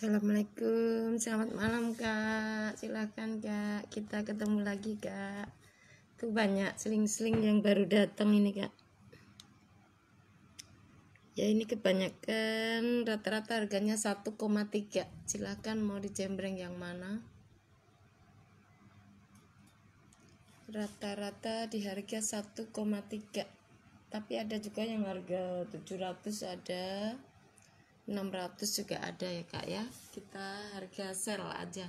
Assalamualaikum, selamat malam Kak. Silahkan Kak, kita ketemu lagi Kak. Tuh banyak seling-seling yang baru datang ini Kak. Ya ini kebanyakan rata-rata harganya 1,3. Silahkan mau dicembreng yang mana. Rata-rata di harga 1,3. Tapi ada juga yang harga 700 ada. 600 juga ada ya Kak ya. Kita harga sel aja.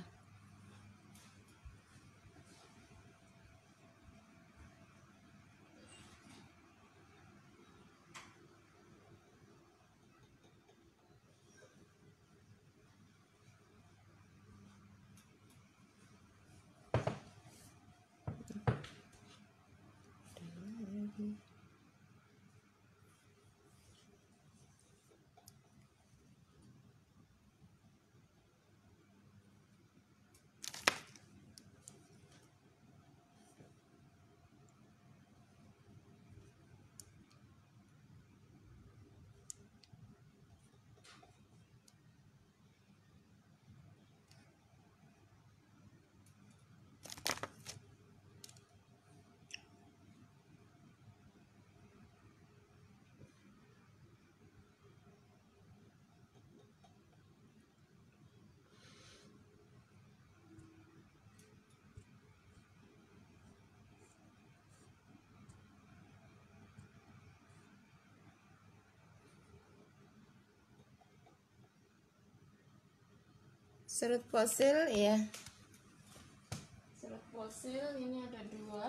Serut fosil ya. Serut fosil ini ada dua.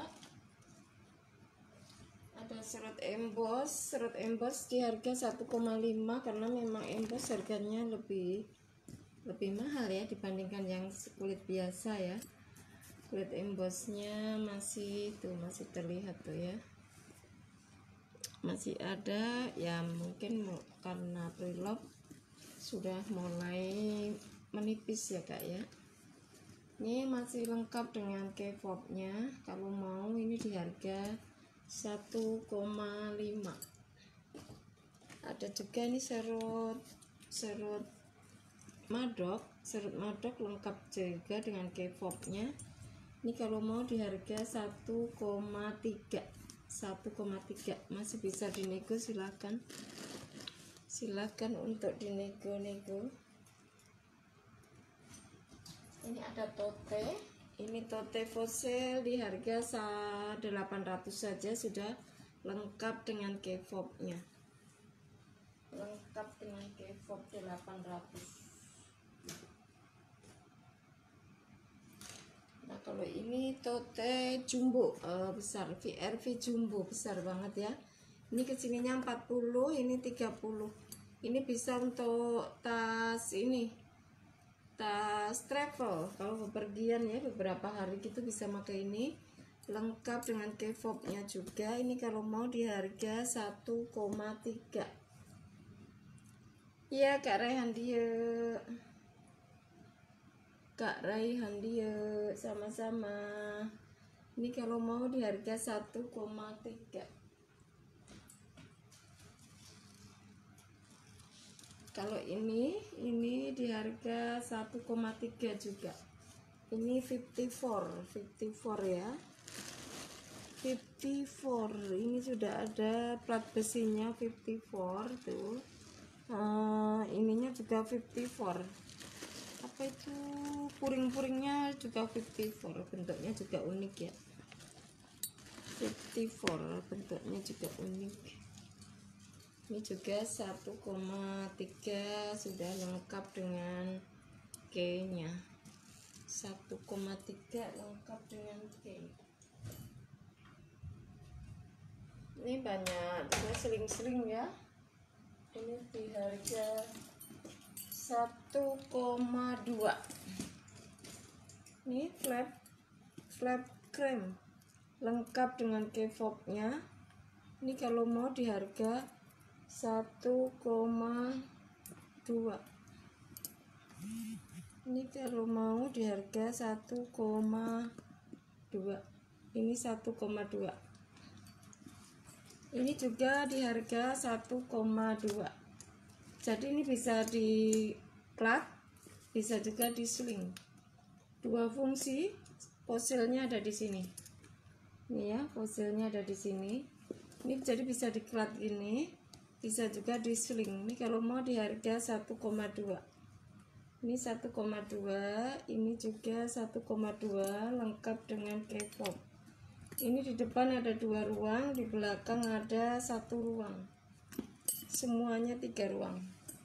Ada serut emboss di harga 1,5 karena memang emboss harganya lebih mahal ya dibandingkan yang kulit biasa ya. Kulit embossnya masih terlihat tuh ya. Masih ada ya, mungkin karena preloved sudah mulai menipis ya Kak ya. Ini masih lengkap dengan K-popnya. Kalau mau ini di harga 1,5. Ada juga nih serut madok lengkap juga dengan K-popnya. Ini kalau mau di harga 1,3 masih bisa dinego. Silakan untuk dinego-nego. Ini ada tote, ini tote fosil di harga 800 saja, sudah lengkap dengan K-popnya. Lengkap dengan K-pop 800. Nah kalau ini tote jumbo besar, VRV jumbo besar banget ya. Ini kesininya 40, ini 30. Ini bisa untuk tas tas travel, kalau bepergian ya beberapa hari gitu bisa pakai ini. Lengkap dengan K-popnya juga. Ini kalau mau di harga 1,3. Iya Kak Raihan dia sama-sama. Ini kalau mau di harga 1,3. Kalau ini di harga 1,3 juga. Ini 54 ya. 54 ini sudah ada plat besinya 54 tuh. Ininya juga 54. Apa itu, puring-puringnya juga 54. Bentuknya juga unik ya. 54 bentuknya juga unik. Ini juga 1,3 sudah lengkap dengan K-nya. 1,3 lengkap dengan K. Ini banyak juga seling-seling ya. Ini di harga 1,2. Ini flap cream lengkap dengan K-popnya. Ini kalau mau di harga 1,2. Ini kalau mau di harga 1,2. Ini 1,2. Ini juga di harga 1,2. Jadi ini bisa di plat bisa juga di sling. Dua fungsi, fosilnya ada di sini. Ini ya, fosilnya ada di sini. Ini jadi bisa dikelat gini, bisa juga di sling. Ini kalau mau di harga 1,2. Ini 1,2, ini juga 1,2, lengkap dengan keyfob. Ini di depan ada 2 ruang, di belakang ada 1 ruang. Semuanya 3 ruang.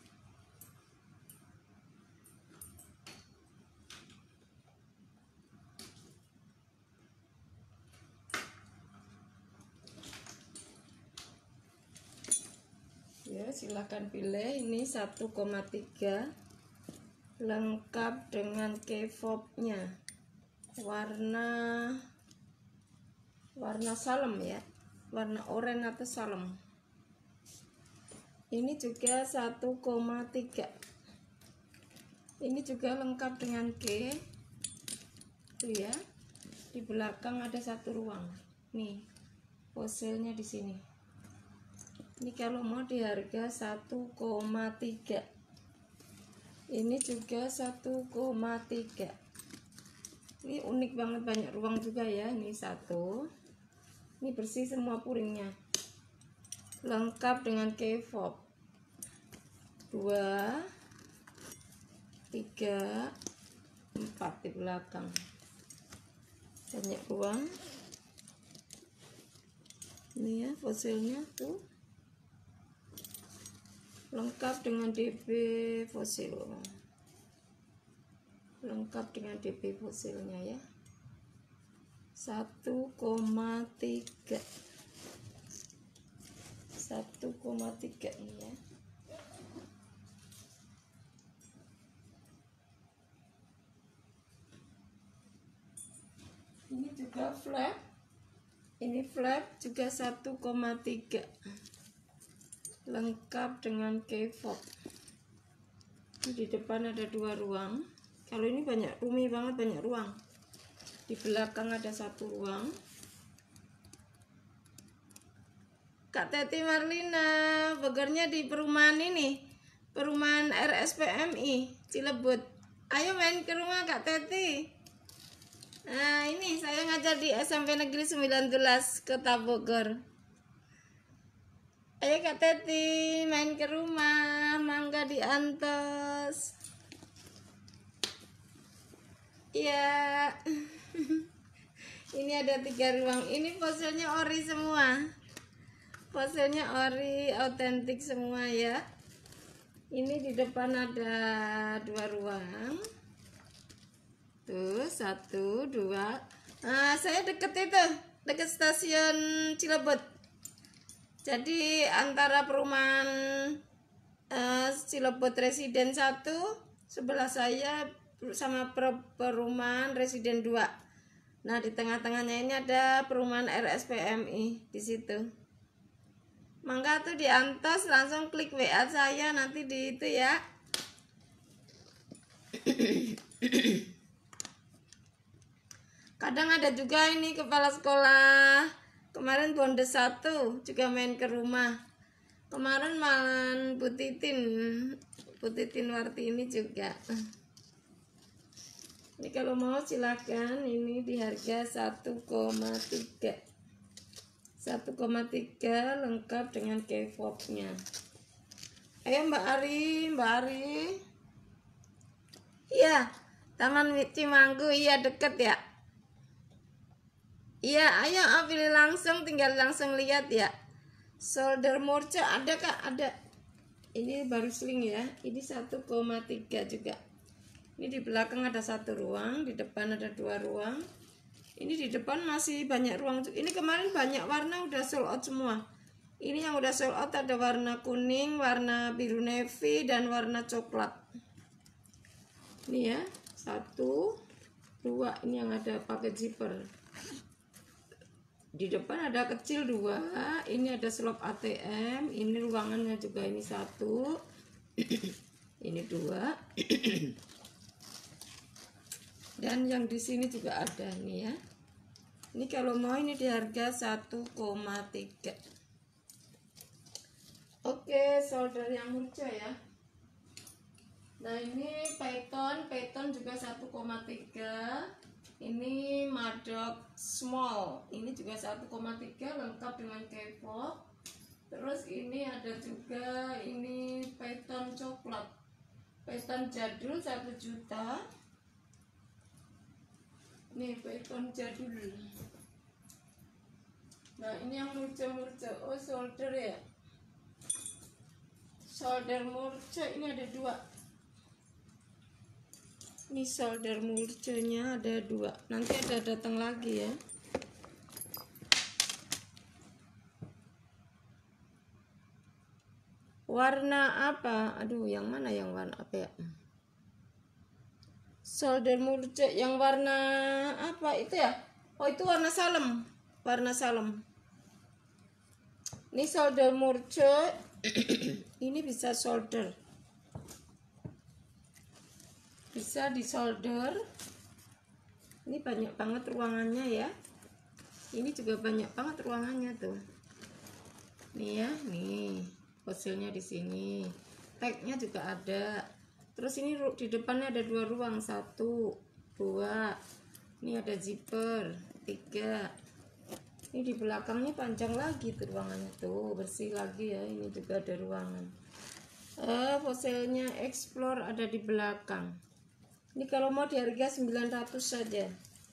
Ya, silahkan pilih. Ini 1,3, lengkap dengan keyfobnya. Warna salem ya, warna oranye atau salem. Ini juga 1,3. Ini juga lengkap dengan key. Tuh ya, di belakang ada 1 ruang. Nih, fosilnya di sini. Ini kalau mau di harga 1,3. Ini juga 1,3. Ini unik banget, banyak ruang juga ya. Ini 1. Ini bersih semua puringnya. Lengkap dengan keyfob. 2, 3, 4 di belakang. Banyak ruang. Ini ya fosilnya tuh. Lengkap dengan DB fosil. Lengkap dengan DB fosilnya ya. 1,3. 1,3 ini ya. Ini juga flap. Ini flap juga 1,3. Lengkap dengan keyfob. Di depan ada 2 ruang. Kalau ini banyak, rumi banget, banyak ruang. Di belakang ada 1 ruang. Kak Teti Marlina bekerja di perumahan ini, perumahan RSPMI Cilebut. Ayo main ke rumah Kak Teti. Nah ini saya ngajar di SMP Negeri 19 Kota Bogor. Ayo Kak Teti main ke rumah, mangga diantos. Iya. Ini ada 3 ruang. Ini fosilnya ori semua. Fosilnya ori, autentik semua ya. Ini di depan ada 2 ruang. Tuh 1, 2. Nah, saya deket itu, deket stasiun Cilebut. Jadi antara perumahan Cilebut Residen 1 sebelah saya sama perumahan Residen 2. Nah, di tengah-tengahnya ini ada perumahan RSPMI di situ. Mangga tuh diantos, langsung klik WA saya nanti di itu ya. Kadang ada juga ini kepala sekolah. Kemarin Bondes 1 juga main ke rumah. Kemarin malam Bu Titin Wartini juga. Ini kalau mau silakan, ini di harga 1,3. 1,3 lengkap dengan keyfobnya. Ayo Mbak Ari. Iya, Taman Cimanggu, iya deket ya. Iya, ayo pilih langsung, tinggal langsung lihat ya. Solder Murca ada Kak, ada. Ini baru sling ya. Ini 1,3 juga. Ini di belakang ada 1 ruang, di depan ada 2 ruang. Ini di depan masih banyak ruang. Ini kemarin banyak warna udah sold out semua. Ini yang udah sold out ada warna kuning, warna biru navy, dan warna coklat. Ini ya, 1, 2. Ini yang ada pakai zipper. Di depan ada kecil 2. Ini ada slop ATM. Ini ruangannya juga, ini 1. Ini 2. Dan yang di sini juga ada nih ya. Ini kalau mau ini di harga 1,3. Oke, solder yang Murca ya. Nah, ini Python 1,3. Ini Maddox Small, ini juga 1,3 lengkap dengan kepok. Terus ini ada juga ini python coklat, python jadul 1 juta. Nih python jadul. Nah ini yang murca-murca, oh solder ya, solder murca. Ini ada 2. Ini solder murcanya ada 2. Nanti ada datang lagi ya. Warna apa? Aduh, yang mana yang warna apa ya? Solder murca yang warna apa itu ya? Oh, itu warna salem. Warna salem. Ini solder murca. Ini bisa solder. Bisa disolder. Ini banyak banget ruangannya ya. Ini juga banyak banget ruangannya tuh. Nih ya, nih fosilnya di sini. Tagnya juga ada. Terus ini di depannya ada 2 ruang, 1, 2. Ini ada zipper, 3. Ini di belakangnya panjang lagi tuh ruangannya tuh, bersih lagi ya. Ini juga ada ruangan. Fosilnya explore ada di belakang. Ini kalau mau di harga 900 saja.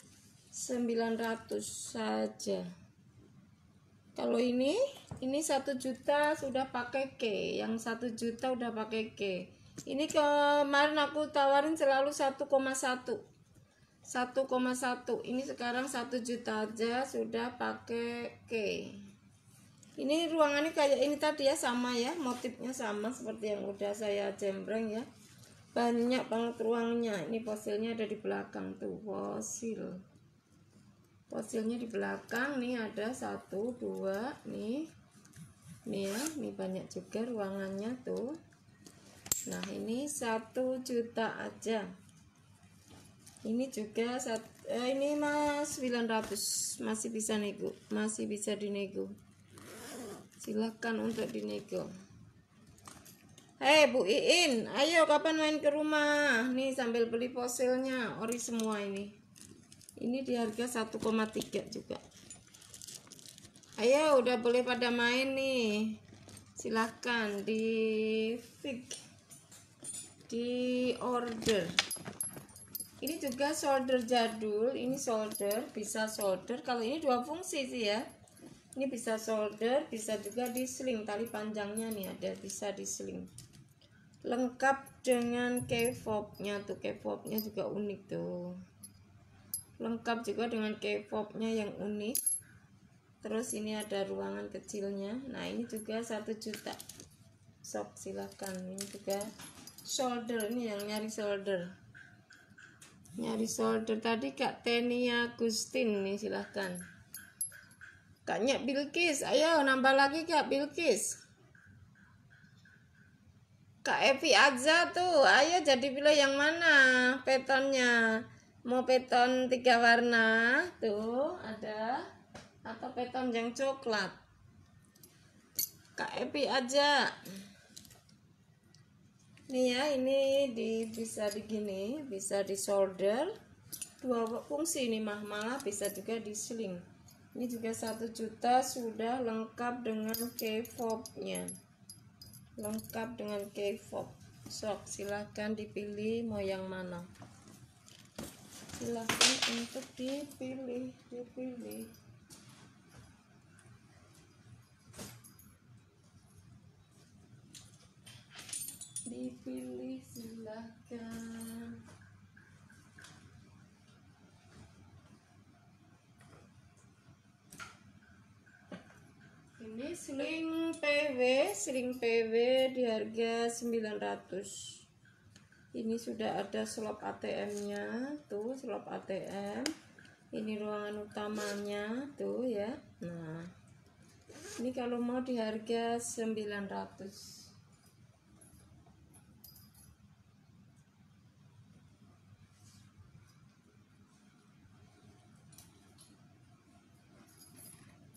900 saja. Kalau ini 1 juta sudah pakai K. Yang 1 juta udah pakai K. Ini kemarin aku tawarin selalu 1,1. 1,1. Ini sekarang 1 juta aja sudah pakai K. Ini ruangannya kayak ini tadi ya, sama ya, motifnya sama seperti yang udah saya jembreng ya. Banyak banget ruangnya. Ini fosilnya ada di belakang tuh, fosilnya di belakang nih, ada 1, 2 nih ya, ini banyak juga ruangannya tuh. Nah ini 1 juta aja. Ini juga ini mas 900, masih bisa nego, masih bisa dinego. Silakan untuk dinego. Hei Bu Iin, ayo kapan main ke rumah? Nih sambil beli fosilnya, ori semua ini. Ini di harga 1,3 juga. Ayo udah boleh pada main nih. Silahkan di order. Ini juga solder jadul, ini solder, bisa solder. Kalau ini 2 fungsi sih ya. Ini bisa solder, bisa juga di-sling, tali panjangnya nih ada, bisa di-sling. Lengkap dengan K-fobnya tuh, K-fobnya juga unik tuh. Lengkap juga dengan K-fobnya yang unik. Terus ini ada ruangan kecilnya. Nah ini juga 1 juta. Sok silakan. Ini juga solder, ini yang nyari solder. Nyari solder tadi Kak Teni Agustin nih, silahkan. Kaknya Bilkis, ayo nambah lagi Kak Bilkis. Kak Evi Azza tuh, ayo jadi pilih yang mana petonnya. Mau peton 3 warna tuh ada, atau peton yang coklat. Kak Evi aja. Nih ya, ini bisa digini, bisa disolder. 2 fungsi ini malah bisa juga di-sling. Ini juga 1 juta sudah lengkap dengan K-fobnya. Lengkap dengan K-fob. Sok silahkan dipilih mau yang mana. Silahkan untuk dipilih. Dipilih silahkan. Ini sling PW di harga 900. Ini sudah ada slot ATM-nya tuh, slot ATM. Ini ruangan utamanya tuh ya. Nah, ini kalau mau di harga 900.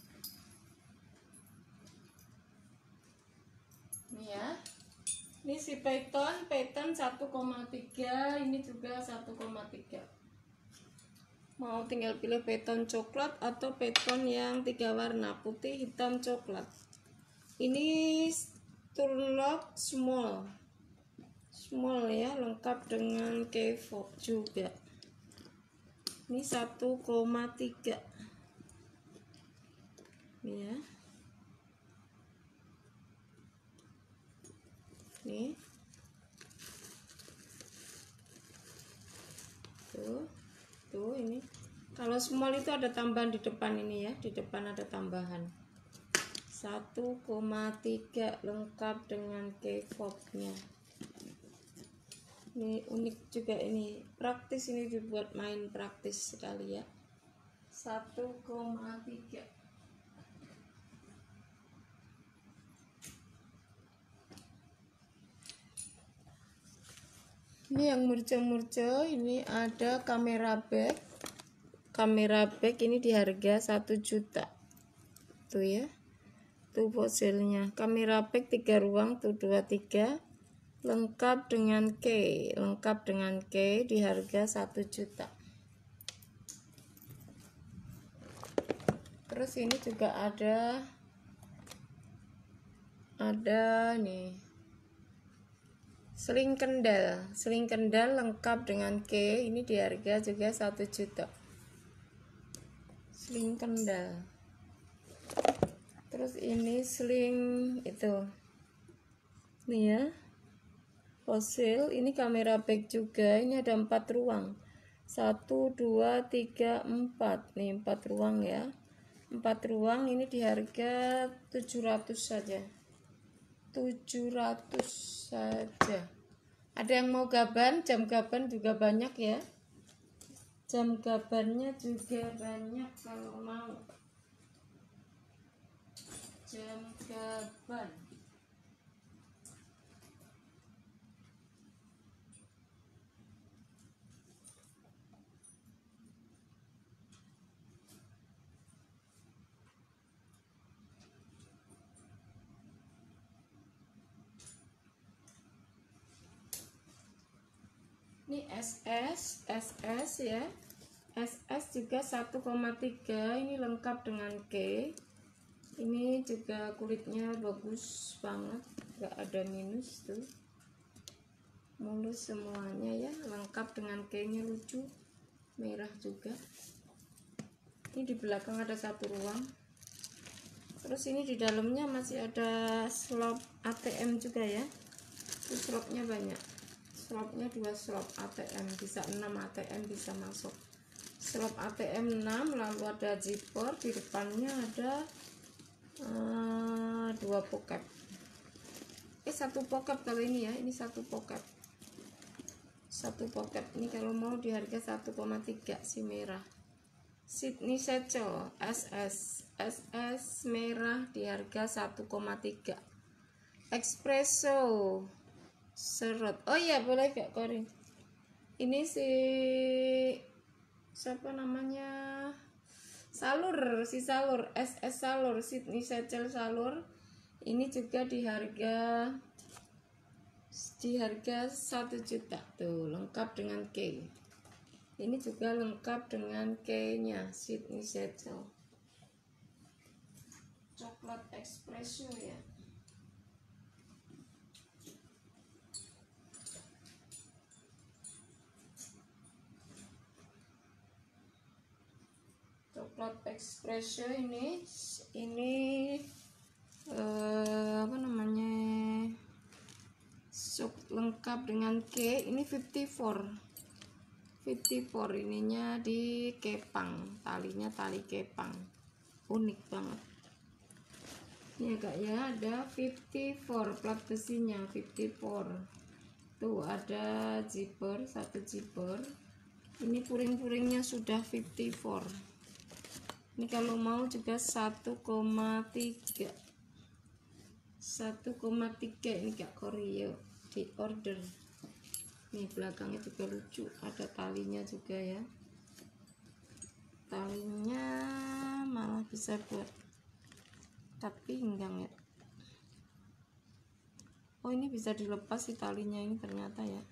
Ya, ini si Python 1,3, ini juga 1,3. Mau tinggal pilih Python coklat atau Python yang 3 warna, putih, hitam, coklat. Ini Turlock small ya, lengkap dengan key fob juga. Ini 1,3 nih ya. Nih tuh ini kalau small itu ada tambahan di depan ini ya, di depan ada tambahan 1,3 lengkap dengan key fobnya. Ini unik juga, ini praktis, ini dibuat main praktis sekali ya. 1,3. Ini yang murca-murca, ini ada kamera bag. Kamera bag ini di harga 1 juta. Tuh ya. Tuh fosilnya. Kamera bag 3 ruang tuh 23. Lengkap dengan key di harga 1 juta. Terus ini juga ada nih seling kendal lengkap dengan key, ini di harga juga 1 juta. Seling kendal. Terus ini seling itu nih ya, fosil, ini kamera bag juga, ini ada 4 ruang, 1 2 3 4 nih, 4 ruang ya, 4 ruang, ini di harga 700 saja. 700 saja. Ada yang mau gaban, jam gaban juga banyak ya, jam gabannya juga banyak kalau mau jam gaban. Ini SS ya, SS juga 1,3, ini lengkap dengan K. Ini juga kulitnya bagus banget, gak ada minus tuh, mulus semuanya ya, lengkap dengan K nya, lucu, merah juga. Ini di belakang ada 1 ruang. Terus ini di dalamnya masih ada slot ATM juga ya, itu slotnya banyak. Slotnya 2 slot ATM, bisa 6 ATM bisa masuk. Slot ATM 6, lalu ada zipper, di depannya ada 2 pocket. 1 pocket kalau ini ya, ini 1 pocket. 1 pocket ini kalau mau di harga 1,3 si merah. Sydney Satchel SS merah di harga 1,3. Espresso serut, oh iya boleh Kak Korin. Ini si siapa namanya, salur SS salur, Sydney Satchel salur, ini juga di harga 1 juta tuh, lengkap dengan K. Ini juga lengkap dengan K nya, Sydney Satchel coklat espresso ya. Coklat espresso ini apa namanya, lengkap dengan K, ini 54 ininya di kepang, talinya tali kepang, unik banget ini agak ya, ada 54 plat besinya 54 tuh, ada zipper, 1 zipper, ini puring-puringnya sudah 54. Ini kalau mau juga 1,3 ini Kak Koreo di order. Nih belakangnya juga lucu, ada talinya juga ya, talinya malah bisa buat cat pinggang ya. Oh, ini bisa dilepas sih talinya ini ternyata ya.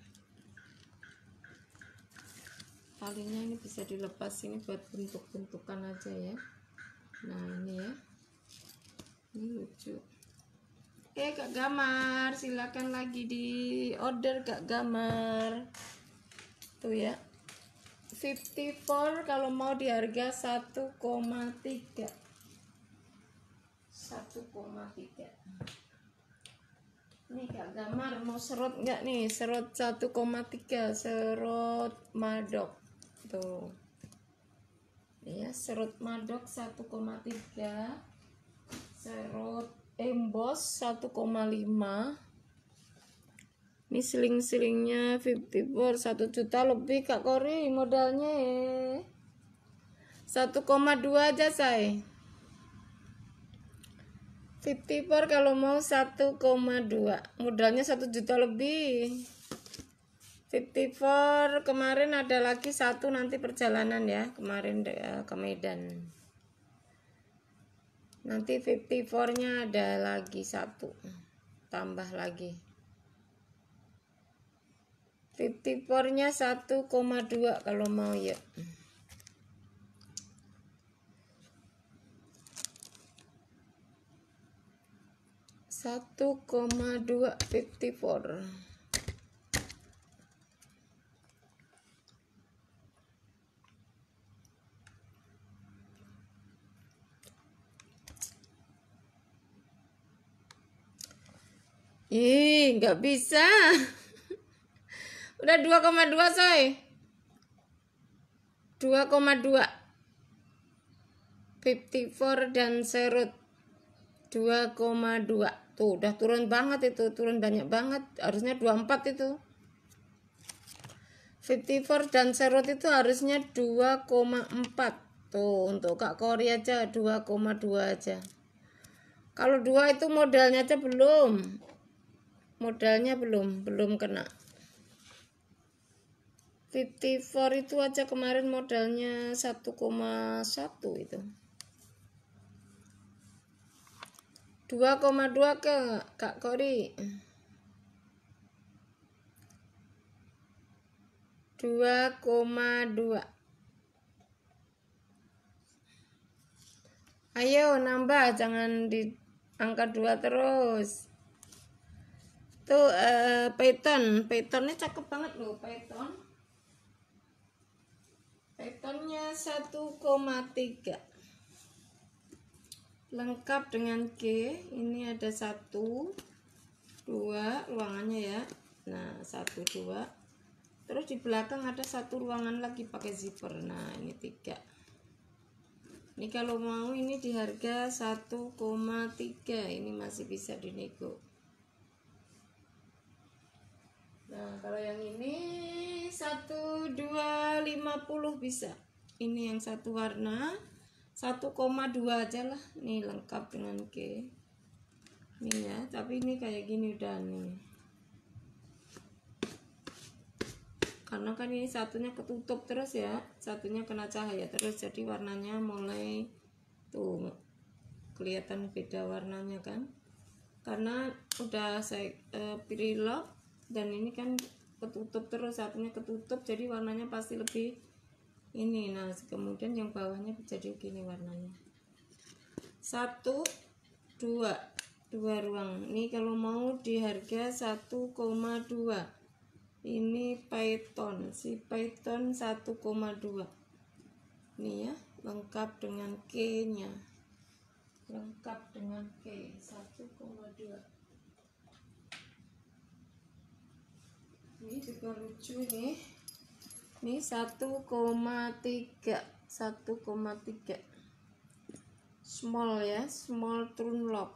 Talinya ini bisa dilepas, ini buat bentuk-bentukan aja ya. Nah ini ya, ini lucu. Kak Gamar, silakan lagi di order Kak Gamar. Tuh ya, 54 kalau mau di harga 1,3. 1,3. Nih Kak Gamar mau serot nggak nih? Serot 1,3, serot madok. Tuh. Ya, serot madok 1,3. Serot emboss 1,5. Ini seling-selingnya 54 1 juta lebih Kak Kori modalnya ya. 1,2 aja say. 54 kalau mau 1,2, modalnya 1 juta lebih. 54 kemarin ada lagi satu nanti perjalanan ya, kemarin ke Medan. Nanti 54-nya ada lagi satu, tambah lagi. 54-nya 1,2 kalau mau ya. Satu koma 54. Ih, nggak bisa. Udah 2,2 coy. 2,2. 54 dan serut 2,2. Tuh udah turun banget itu, turun banyak banget. Harusnya 24 itu. 54 dan serut itu harusnya 2,4. Tuh untuk Kak Kori aja 2,2 aja. Kalau 2 itu modalnya aja belum. Modalnya belum kena. 54 itu aja kemarin modalnya 1,1 itu. 2,2 ke Kak Kori. 2,2. Ayo nambah, jangan di angka 2 terus. Tuh Pythonnya cakep banget loh, Pythonnya 1,3. Lengkap dengan G. Ini ada 1, 2 ruangannya ya. Nah 1, 2. Terus di belakang ada satu ruangan lagi pakai zipper. Nah ini 3. Ini kalau mau ini di harga 1,3. Ini masih bisa dinego. Nah kalau yang ini 1,250 bisa. Ini yang satu warna 1,2 aja lah. Nih lengkap dengan G. Nih ya, tapi ini kayak gini udah nih. Karena kan ini satunya ketutup terus ya, satunya kena cahaya terus, jadi warnanya mulai tuh kelihatan beda warnanya kan. Karena udah saya pre-lock dan ini kan ketutup terus, satunya ketutup, jadi warnanya pasti lebih ini. Nah kemudian yang bawahnya jadi gini warnanya. 1, 2 ruang. Ini kalau mau di harga 1,2. Ini Python, si Python 1,2. Nih ya, lengkap dengan K nya, lengkap dengan K 1,2. Ini juga lucu nih. Ini 1,3. Small ya, small trunlop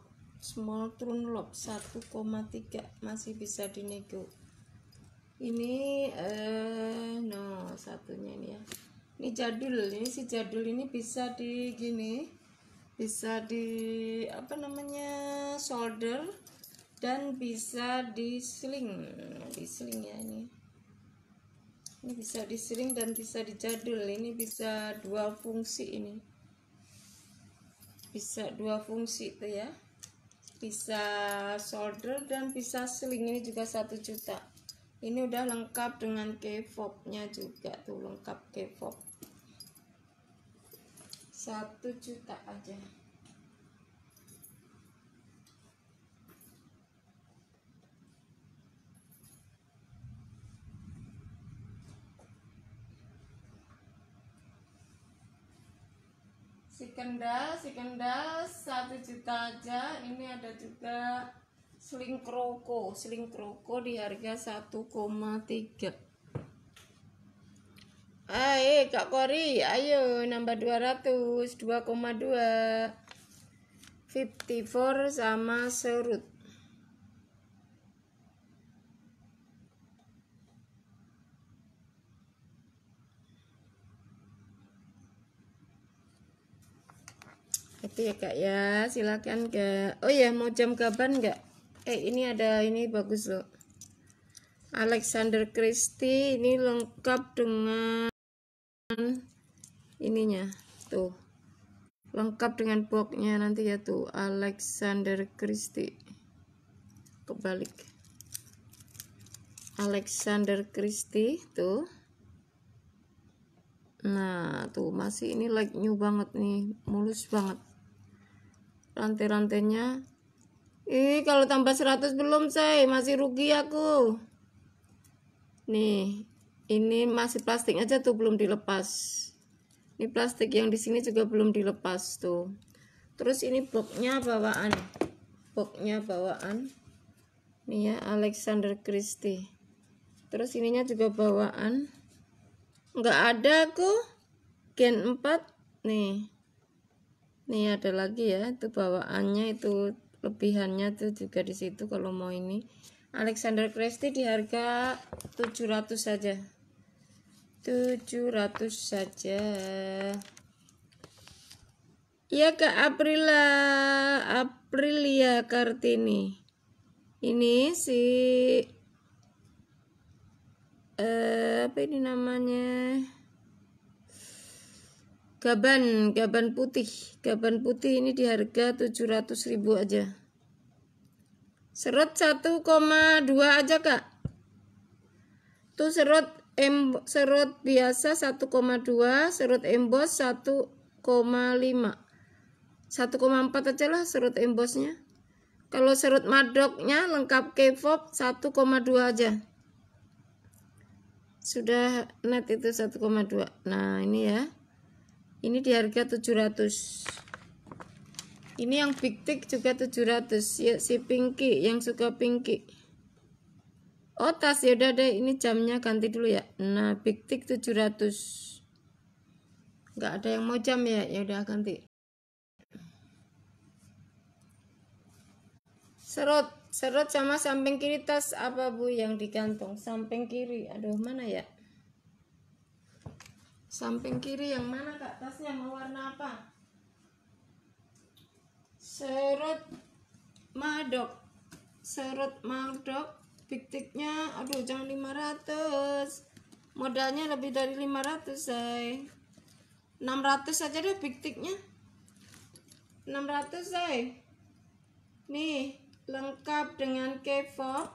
1,3 masih bisa dinego. Ini no satunya ini ya. Ini jadul, ini si jadul ini bisa di gini, bisa di apa namanya solder dan bisa di sling ya ini. Ini bisa di sling dan bisa di jadul. Ini bisa dua fungsi ini. Bisa dua fungsi tuh ya. bisa solder dan bisa sling. Ini juga 1 juta. Ini udah lengkap dengan K-fob-nya juga tuh, lengkap K-fob. 1 juta aja. Si kendal 1 juta aja. Ini ada juga sling kroko di harga 1,3. Ayo Kak Kori, ayo nambah 200, 2,2. 54 sama serut. Itu ya Kak ya, silakan Kak. Oh ya, mau jam gaban nggak? Ini ada, ini bagus loh. Alexander Christie, ini lengkap dengan ininya tuh, lengkap dengan boxnya nanti ya tuh. Alexander Christie, kebalik, Alexander Christie tuh. Nah tuh masih ini like new banget nih, mulus banget rantai-rantainya. Kalau tambah 100 belum say, masih rugi aku nih. Ini masih plastik aja tuh, belum dilepas. Ini plastik yang di sini juga belum dilepas tuh. Terus ini boxnya bawaan, nih ya, Alexander Christie. Terus ininya juga bawaan, nggak ada kok, Gen 4 nih ada lagi ya, itu bawaannya, itu lebihannya tuh juga di situ. Kalau mau ini Alexander Christie di harga 700 saja. 700 saja. Ya Kak Aprilia Kartini. Ini si apa ini namanya? Gaban putih ini di harga 700.000 aja. Serut 1,2 aja Kak. Tuh serut biasa 1,2, serut emboss 1,5. 1,4 aja lah serut embossnya. Kalau serut madoknya lengkap K-fob 1,2 aja. Sudah net itu 1,2. Nah ini ya, ini di harga 700. Ini yang big tick juga 700 ya, si Pinky, yang suka Pinky. Oh tas, ya udah deh, ini jamnya ganti dulu ya. Nah big tick 700. Nggak ada yang mau jam ya, ya udah ganti. Serut sama samping kiri tas apa Bu yang digantung? Samping kiri, aduh mana ya? Samping kiri yang mana Kak? Tasnya mau warna apa? Serut madok, big ticknya, aduh jangan 500, modalnya lebih dari 500 say. 600 aja deh big ticknya, 600 say. Nih lengkap dengan K-fob.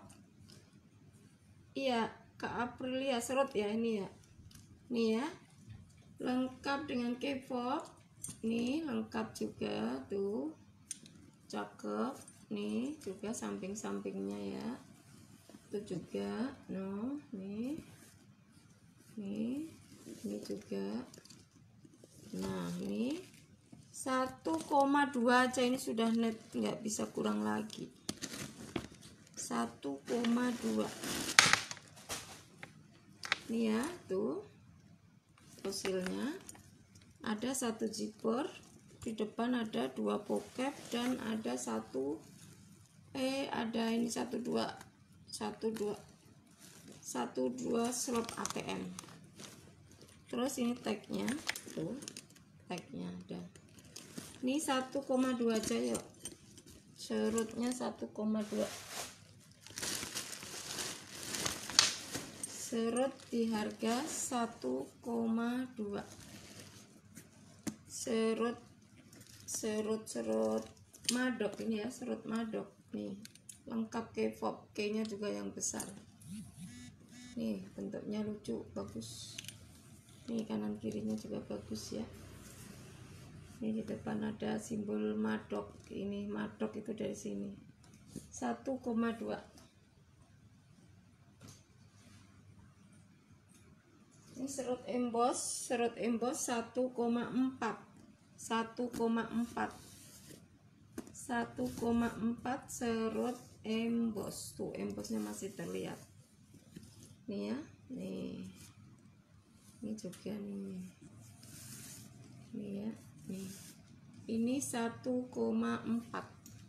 Iya Kak Aprilia serut ya, ini ya, nih ya, lengkap dengan K-fob. Nih lengkap juga tuh, cakep. Nih juga samping-sampingnya ya, itu juga nih ini juga. Nah ini 1,2 aja, ini sudah net, nggak bisa kurang lagi. 1,2 nih ya tuh fosilnya. Ada 1 zipper, di depan ada 2 pocket, dan ada ada ini 1 2 slot ATM. Terus ini tagnya tuh, tagnya ada. Ini 1,2 aja yuk, serutnya 1,2. Serut di harga 1,2. serut madok ini ya, serut madok nih, lengkap K-fob, K-nya juga yang besar nih, bentuknya lucu, bagus nih, kanan kirinya juga bagus ya. Ini di depan ada simbol madok, ini madok itu dari sini 1,2. Ini serut emboss 1,4 serut emboss. Tuh embossnya masih terlihat nih ya, nih ini juga nih ya, nih ini 1,4.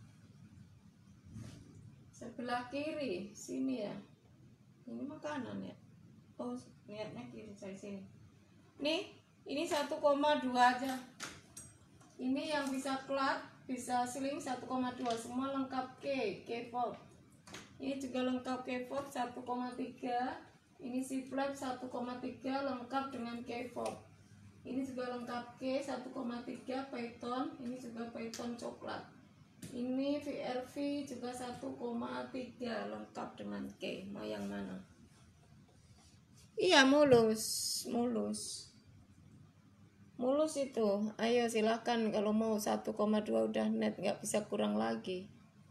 sebelah kiri sini ya, ini makanan ya, oh lihatnya kiri saya sini nih, ini 1,2 aja. Ini yang bisa klat, bisa sling 1,2, semua lengkap K-fob. Ini juga lengkap K-fob 1,3. Ini si flap 1,3 lengkap dengan K-fob. Ini juga lengkap K 1,3 python. Ini juga python coklat. Ini VRV juga 1,3 lengkap dengan K. Mau yang mana? Iya, mulus itu. Ayo silahkan, kalau mau 1,2 udah net, nggak bisa kurang lagi.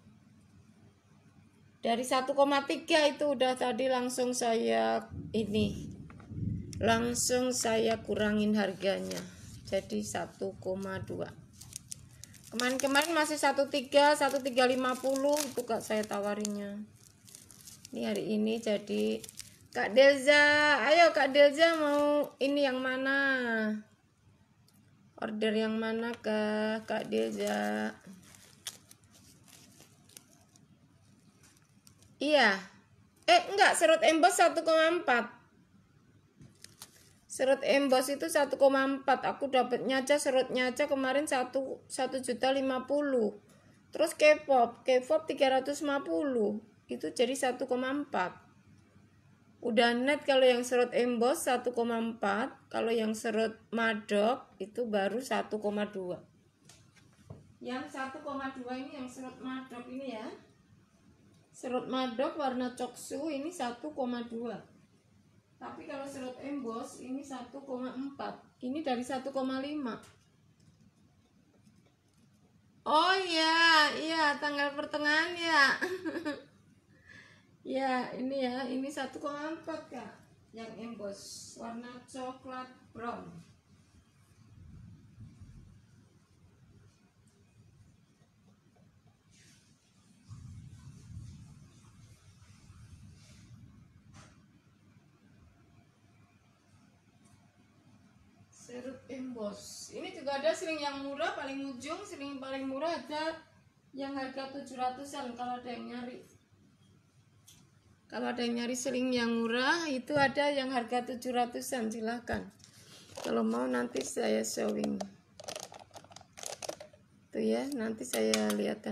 Dari 1,3 itu udah tadi langsung saya kurangin harganya jadi 1,2. Kemarin masih 1,350 itu Kak saya tawarinya. Ini hari ini jadi Kak Delza, ayo Kak Delza mau ini yang mana? Order yang mana ke Kak Delza? Iya. Enggak, serut emboss 1,4. Serut emboss itu 1,4. Aku dapatnya aja serutnya aja kemarin 1.050.000. Terus K-fob 350. Itu jadi 1,4. Udah net kalau yang serut emboss 1,4, kalau yang serut madok itu baru 1,2. Yang 1,2 ini yang serut madok ini ya. Serut madok warna coksu ini 1,2. Tapi kalau serut emboss ini 1,4. Ini dari 1,5. Oh iya, tanggal pertengahan ya. Ya, ini ya, ini 1,4 Kak. Yang emboss warna coklat brown. Serut emboss. Ini juga ada sling yang murah, paling ujung sling paling murah ada yang harga 700-an kalau ada yang nyari. Kalau ada yang nyari sling yang murah itu ada yang harga 700-an, silahkan. Kalau mau nanti saya showing. Tuh ya, nanti saya lihatkan.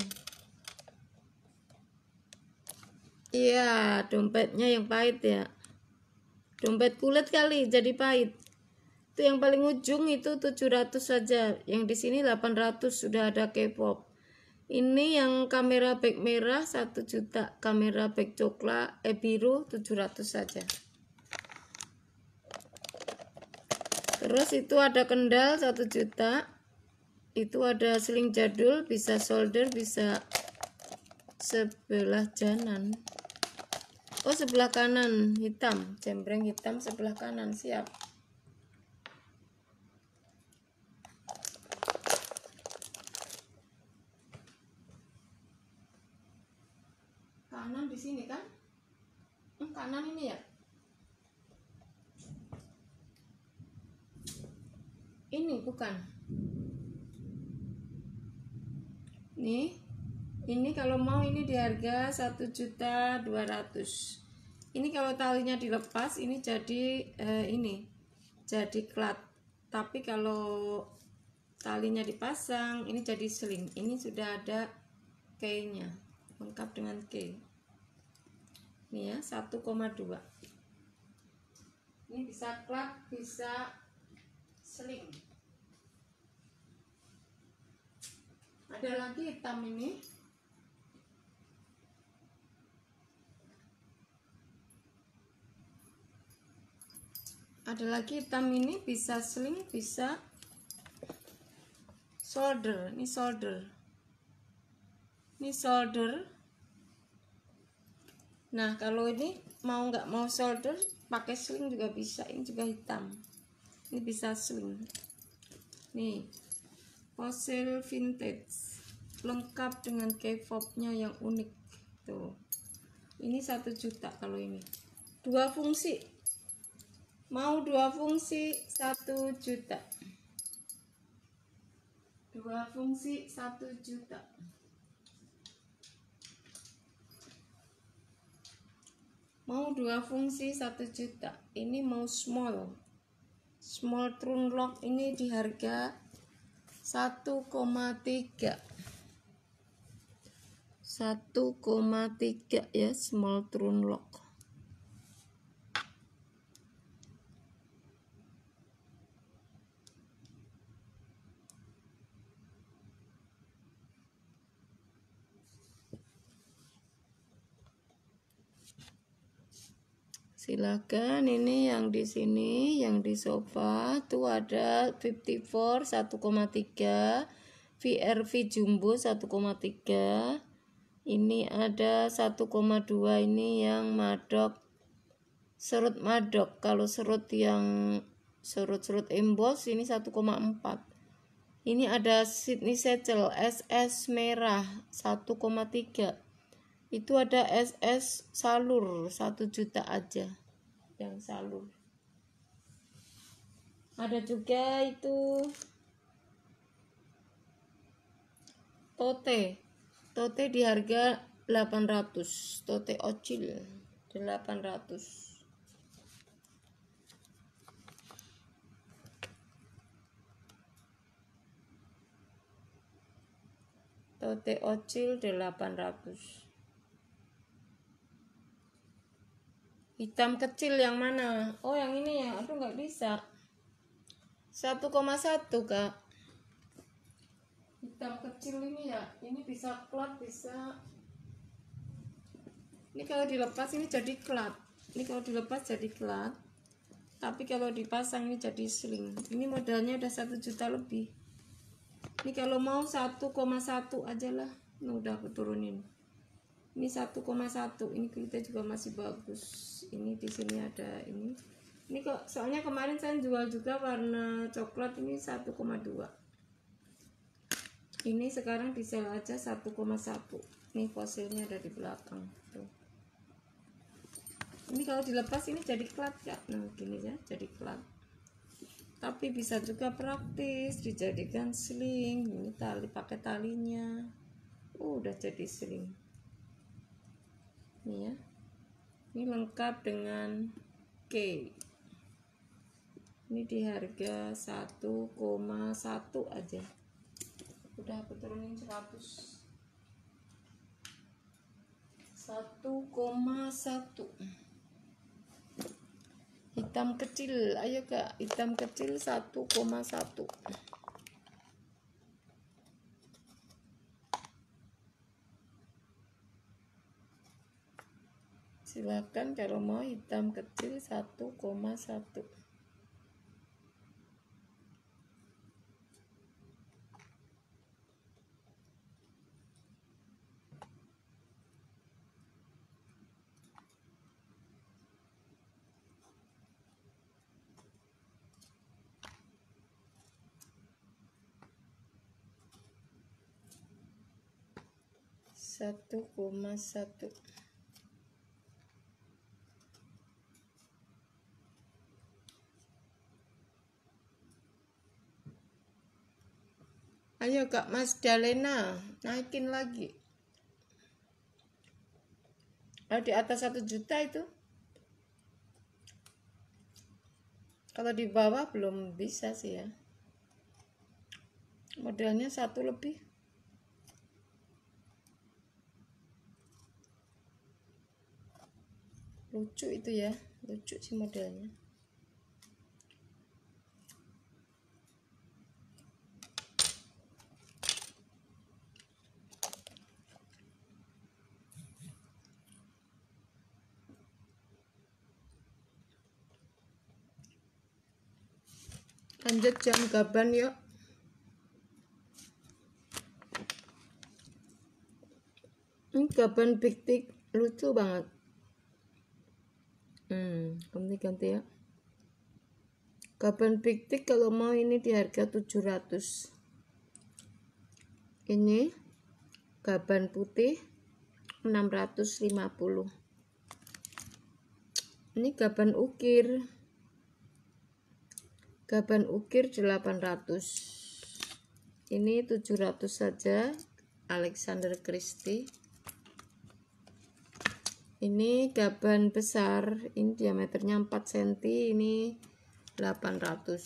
Iya, dompetnya yang pahit ya. Dompet kulit kali jadi pahit. Itu yang paling ujung itu 700 saja. Yang di sini 800 sudah ada K-pop. Ini yang kamera back merah 1 juta, kamera back coklat biru 700 saja. Terus itu ada kendal 1 juta. Itu ada sling jadul, bisa solder, bisa sebelah kanan. Oh, sebelah kanan hitam, jembreng hitam sebelah kanan, siap. Kanan di sini kan? Kanan ini ya? Ini bukan. Nih. Ini kalau mau ini di harga 1.200.000. Ini kalau talinya dilepas ini jadi ini jadi klat. Tapi kalau talinya dipasang ini jadi sling. Ini sudah ada K-nya, lengkap dengan K. Ini ya 1,2. Ini bisa klat, bisa sling. Ada lagi hitam ini. Ada lagi hitam ini, bisa sling, bisa shoulder. Ini shoulder. Ini shoulder. Nah, kalau ini mau nggak mau shoulder, pakai sling juga bisa. Ini juga hitam. Ini bisa sling. Nih, Fossil vintage, lengkap dengan K-popnya yang unik. Tuh, ini 1 juta kalau ini. 2 fungsi. Mau 2 fungsi 1 juta. 2 fungsi 1 juta. Mau 2 fungsi 1 juta. Ini mau small trunk lock, ini di harga 1,3 ya, small trunk lock. Silakan, ini yang di sini, yang di sofa tuh ada 54 1,3, VRV Jumbo 1,3. Ini ada 1,2, ini yang madok, serut madok. Kalau serut yang serut emboss ini 1,4. Ini ada Sydney Satchel SS merah 1,3. Itu ada SS salur 1 juta aja, yang salur. Ada juga itu tote di harga 800, tote ocil 800. Tote ocil 800. Hitam kecil yang mana? Oh, yang ini ya. Aduh, nggak bisa. 1,1 Kak. Hitam kecil ini ya. Ini bisa cloth, bisa. Ini kalau dilepas ini jadi cloth. Ini kalau dilepas jadi cloth. Tapi kalau dipasang ini jadi sling. Ini modalnya udah 1 juta lebih. Ini kalau mau 1,1 aja lah. Nah, udah aku turunin. Ini 1,1. Ini kulitnya juga masih bagus. Ini di sini ada ini. Ini kok soalnya kemarin saya jual juga warna coklat, ini 1,2. Ini sekarang disel aja 1,1. Ini fosilnya ada di belakang. Tuh. Ini kalau dilepas ini jadi cloth ya. Nah, gini ya, jadi cloth. Tapi bisa juga praktis dijadikan sling. Ini tali, pakai talinya. Udah jadi sling. Ini ya, ini lengkap dengan K. Ini di harga 1,1 aja. Udah aku turunin 100. 1,1. Hitam kecil, ayo Kak, hitam kecil 1,1. Silakan kalau mau hitam kecil 1,1. Ayo Kak Mas Dalena, naikin lagi. Di atas 1 juta itu. Kalau di bawah belum bisa sih ya. Modelnya 1 lebih. Lucu itu ya, lucu sih modelnya. Lanjut jam gaban yuk. Ini gaban Big Tick lucu banget. Ganti-ganti ya. Gaban Big Tick kalau mau ini di harga 700. Ini gaban putih 650. Ini gaban ukir. Gaban ukir 800. Ini 700 saja. Alexander Christie. Ini gaban besar, ini diameternya 4 cm, ini 800.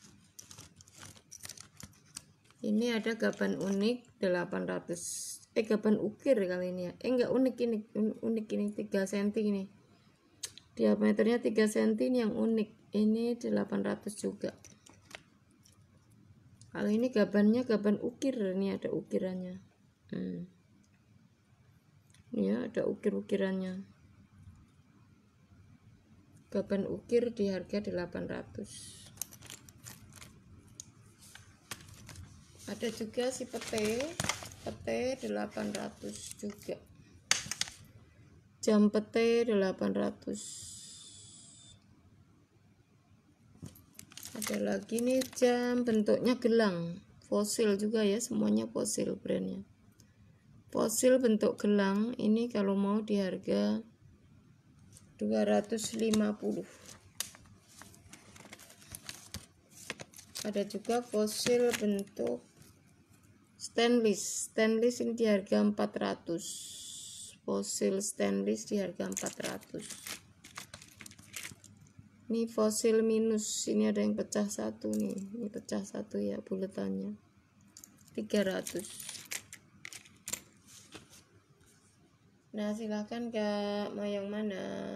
Ini ada gaban unik 800. Gaban ukir kali ini ya. Enggak unik ini, unik ini 3 cm ini. Diameternya 3 cm ini yang unik. Ini 800 juga. Kalau ini gabannya gaban ukir, ini ada ukirannya. Ya, ada ukir-ukirannya. Gaban ukir di harga 800. Ada juga si pete 800 juga. Jam pete 800. Ada lagi nih jam bentuknya gelang, fosil juga ya, semuanya fosil brandnya. Fosil bentuk gelang ini kalau mau di harga 250. Ada juga fosil bentuk stainless. Stainless ini di harga 400. Fosil stainless di harga 400. Ini fosil minus. Ini ada yang pecah satu nih. Ini pecah satu ya buletannya. 300. Nah, silakan Kak, mau yang mana?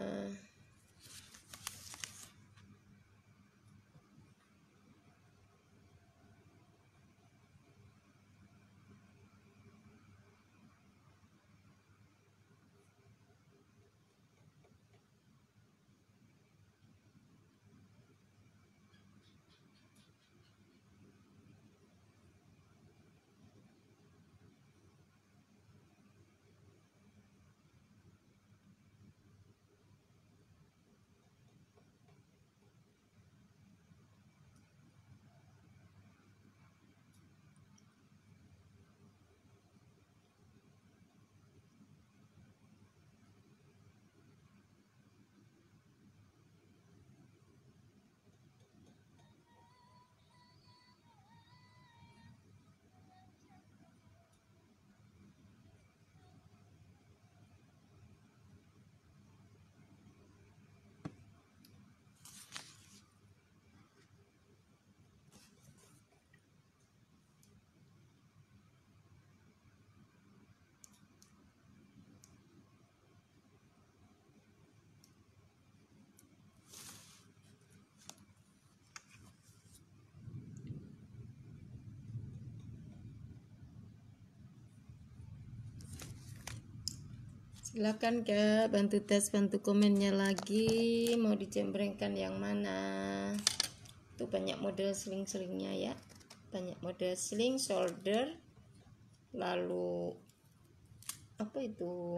Silakan Kak, bantu tes, bantu komennya lagi. Mau dijembrengkan yang mana? Itu banyak model sling-slingnya ya. Banyak model sling, shoulder. Lalu apa itu?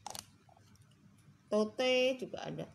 Tote juga ada.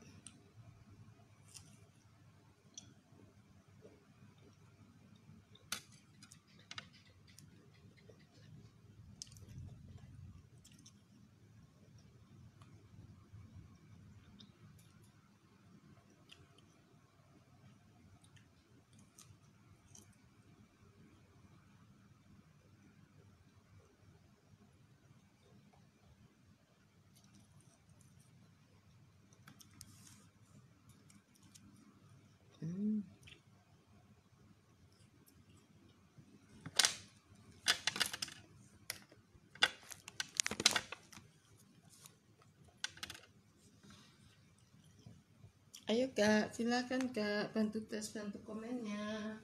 Ayo Kak, silakan Kak, bantu tes, bantu komennya.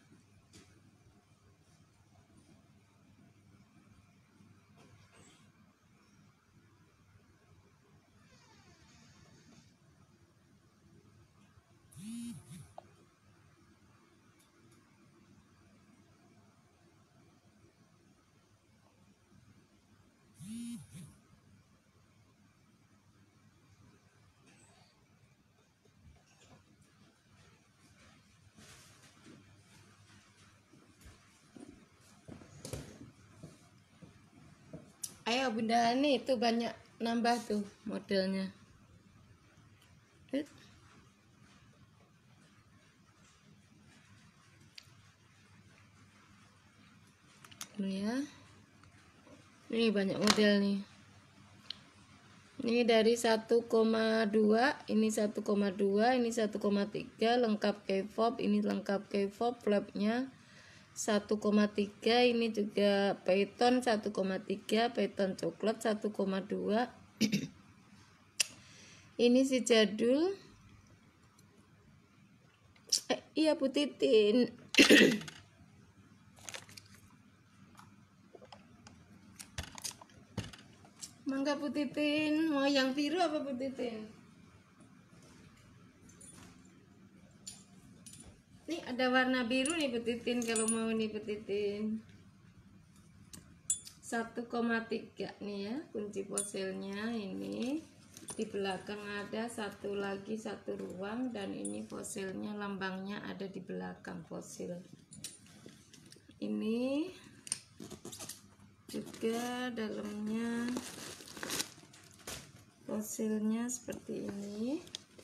Ayo Bunda, nih itu banyak nambah tuh modelnya. Ini ya. Ini banyak model nih. Ini dari 1,2, ini 1,2, ini 1,3, lengkap K-pop, ini lengkap K-pop, flapnya 1,3, ini juga python 1,3, python coklat 1,2. Ini si jadul. Iya Bu Titin. Mangga Bu Titin, mau yang biru apa Bu Titin? Nih ada warna biru nih Bu Titin, kalau mau nih Bu Titin. 1,3 nih ya kunci fosilnya. Ini di belakang ada satu lagi, satu ruang, dan ini fosilnya, lambangnya ada di belakang fosil. Ini juga dalamnya fosilnya seperti ini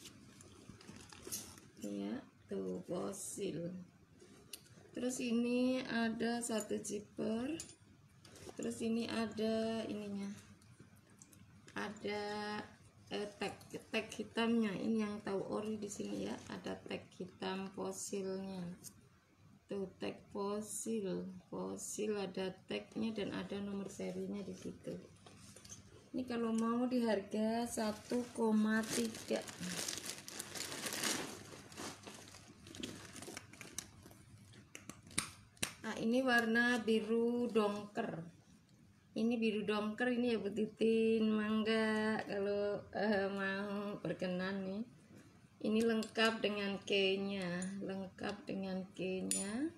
ya, tuh fosil. Terus ini ada satu zipper, terus ini ada ininya, ada tag hitamnya. Ini yang tahu ori di sini ya, ada tag hitam fosilnya. Tuh tag fosil ada tagnya dan ada nomor serinya di situ. Ini kalau mau di harga 1,3. Nah, ini warna biru dongker. Ini biru dongker ini ya Bu Titin, mangga kalau mau berkenan nih. Ini lengkap dengan K-nya, lengkap dengan K-nya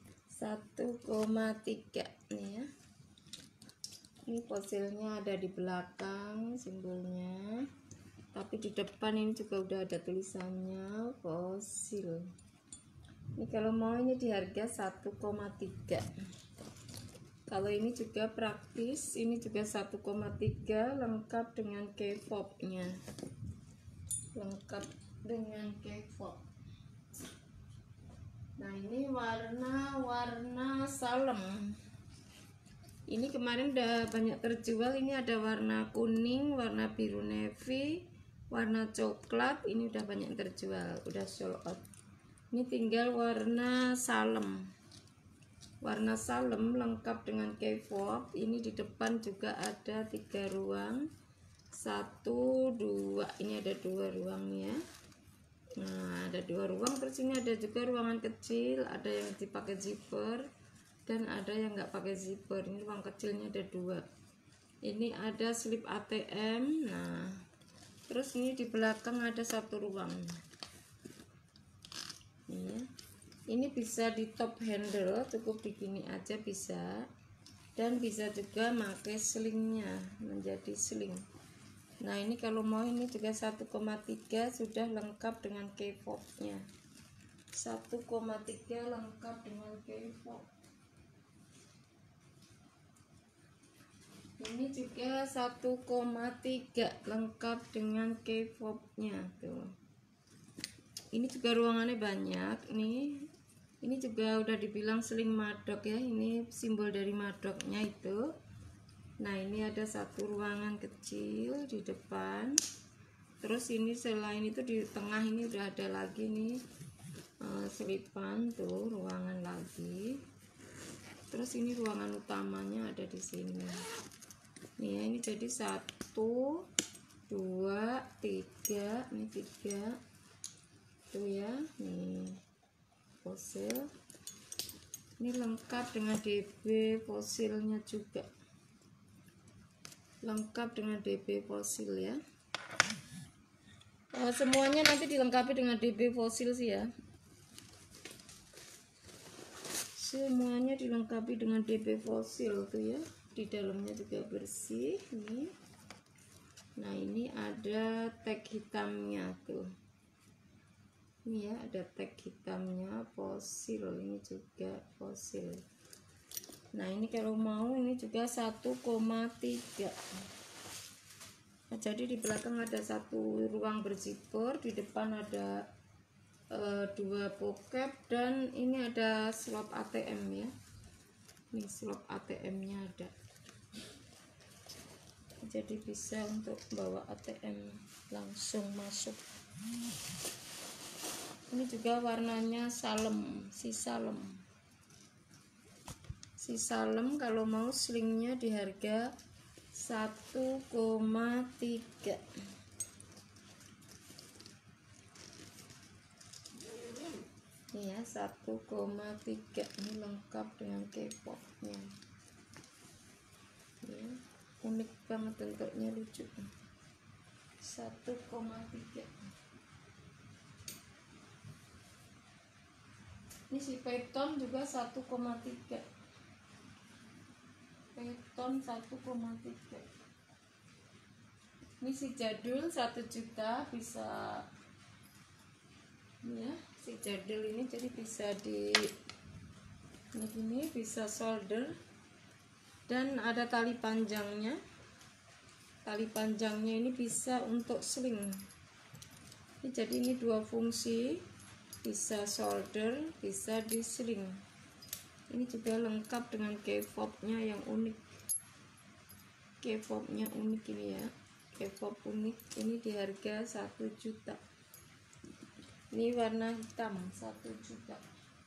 1,3 nih ya. Ini fosilnya ada di belakang simbolnya, tapi di depan ini juga udah ada tulisannya fosil. Ini kalau mau ini di harga 1,3. Kalau ini juga praktis, ini juga 1,3, lengkap dengan K-pop-nya, lengkap dengan K-pop. Nah ini warna salem. Ini kemarin udah banyak terjual. Ini ada warna kuning, warna biru navy, warna coklat. Ini udah banyak terjual, udah sold out. Ini tinggal warna salem. Warna salem lengkap dengan K-pop. Ini di depan juga ada 3 ruang, 1, 2. Ini ada 2 ruang ya. Nah ada 2 ruang. Terus ini ada juga ruangan kecil, ada yang dipakai zipper dan ada yang nggak pakai zipper. Ini ruang kecilnya ada 2. Ini ada slip ATM. Nah terus ini di belakang ada 1 ruang ya. Ini bisa di top handle, cukup begini aja bisa, dan bisa juga pakai slingnya menjadi sling. Nah ini kalau mau ini juga 1,3, sudah lengkap dengan K-pop nya. 1,3 lengkap dengan K-pop. Ini juga 1,3 lengkap dengan K-pop nya tuh. Ini juga ruangannya banyak nih. Ini juga udah dibilang sling madok ya. Ini simbol dari madoknya itu. Nah ini ada 1 ruangan kecil di depan. Terus ini selain itu di tengah ini udah ada lagi nih selipan tuh, ruangan lagi. Terus ini ruangan utamanya ada di sini. Nih ya, ini jadi 1, 2, 3. Ini 3 tuh ya. Nih fosil. Ini lengkap dengan DB fosilnya juga. Lengkap dengan DB fosil ya. Semuanya nanti dilengkapi dengan DB fosil sih ya. Semuanya dilengkapi dengan DB fosil tuh ya. Di dalamnya juga bersih nih. Nah ini ada tag hitamnya tuh. Ini ya ada tag hitamnya fosil. Ini juga fosil. Nah ini kalau mau ini juga 1,3. Nah, jadi di belakang ada satu ruang berzipper, di depan ada 2 bokep, dan ini ada slot ATM ya. Ini slot ATM-nya ada. Jadi bisa untuk bawa ATM langsung masuk. Ini juga warnanya salem, si salem. Si salem kalau mau slingnya di harga 1,3. Ini ya 1,3. Ini lengkap dengan K-popnya. Ya, unik banget bentuknya, lucu. 1,3. Ini si Python juga 1,3. Python 1,3. Ini si jadul 1 juta, bisa ya, si jadul ini jadi bisa di ini bisa solder, dan ada tali panjangnya. Tali panjangnya ini bisa untuk sling. Ini jadi ini 2 fungsi, bisa solder, bisa di sling. Ini juga lengkap dengan K-popnya yang unik. K-popnya unik ini ya, K-pop unik. Ini di harga 1 juta. Ini warna hitam 1 juta.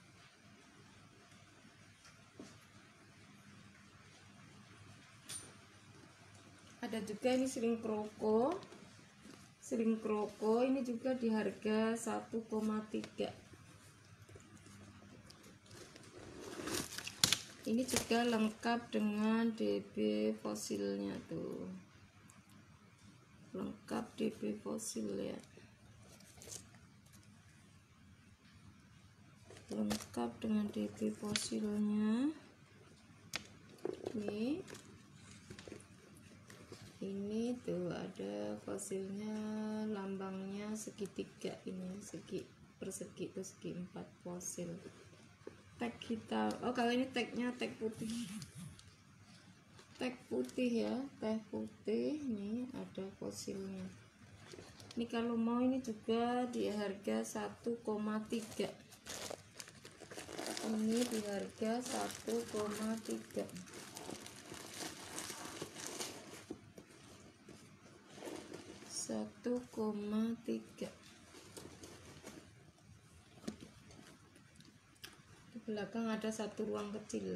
Ada juga ini sling kroko. Sling kroko ini juga di harga 1,3. Ini juga lengkap dengan DB fosilnya tuh. Lengkap DB fosil ya. Lengkap dengan DB fosilnya. Ini tuh ada fosilnya, lambangnya segitiga, ini segi persegi, persegi 4 fosil. Tag hitam. Oh kalau ini tagnya tag putih. Tag putih ya, tag putih. Nih ada fosilnya. Ini kalau mau ini juga di harga 1,3. Ini di harga 1,3. Di belakang ada satu ruang kecil.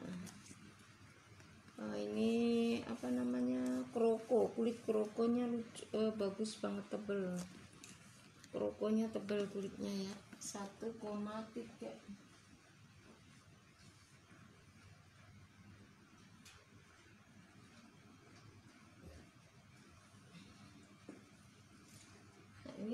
Nah, ini apa namanya, kroko. Kulit krokonya lucu, bagus banget, tebel. Krokonya tebel kulitnya ya. 1,3. Ini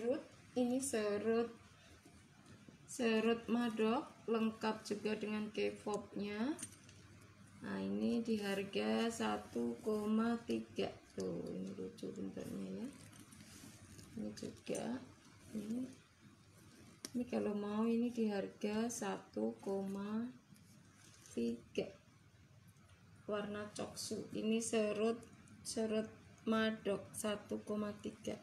serut madok, lengkap juga dengan K-popnya. Nah ini di harga 1,3. Tuh ini lucu bentuknya ya. Ini juga ini kalau mau ini di harga 1,3. warna coksu. Ini serut madok 1,3.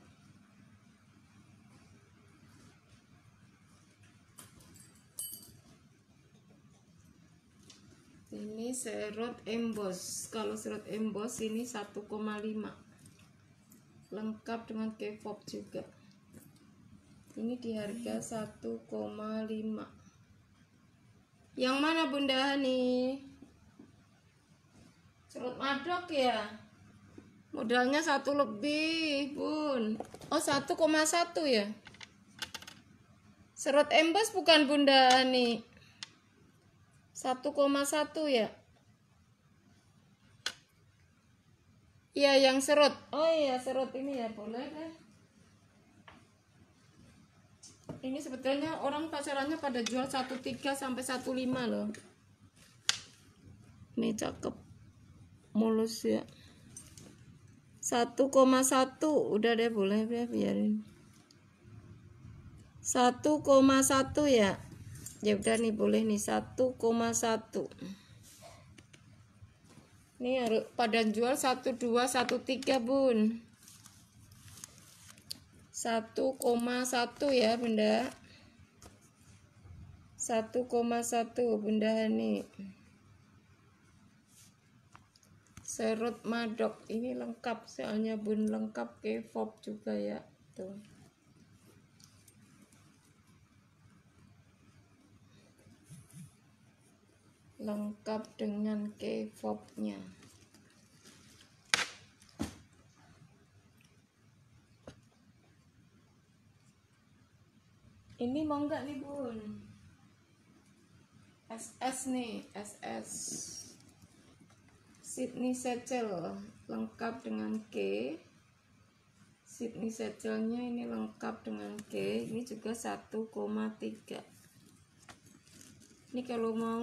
Ini serut emboss. Kalau serut emboss ini 1,5. Lengkap dengan K-pop juga. Ini di harga 1,5. Yang mana Bunda nih? Serut madok ya? Modalnya 1 lebih, Bun. Oh, 1,1 ya? Serut emboss bukan Bunda nih? 1,1 ya? Iya, yang serut. Oh iya, serut ini ya, boleh deh. Ini sebetulnya orang pasarannya pada jual 1,3 sampai 1,5 loh. Ini cakep. Mulus ya. 1,1 udah deh, boleh deh, biarin. 1,1 ya. Ya udah nih, boleh nih 1,1. Ini harus pada jual 1213 bun. 1,1 ya bunda. 1,1 bunda Hani. Serut madok ini lengkap soalnya bun, lengkap K-pop juga ya tuh. Lengkap dengan K-pop-nya. Ini mau nggak nih bun? SS nih, SS Sydney Satchel lengkap dengan K. Sydney Satchelnya ini lengkap dengan K. Ini juga 1,3. Ini kalau mau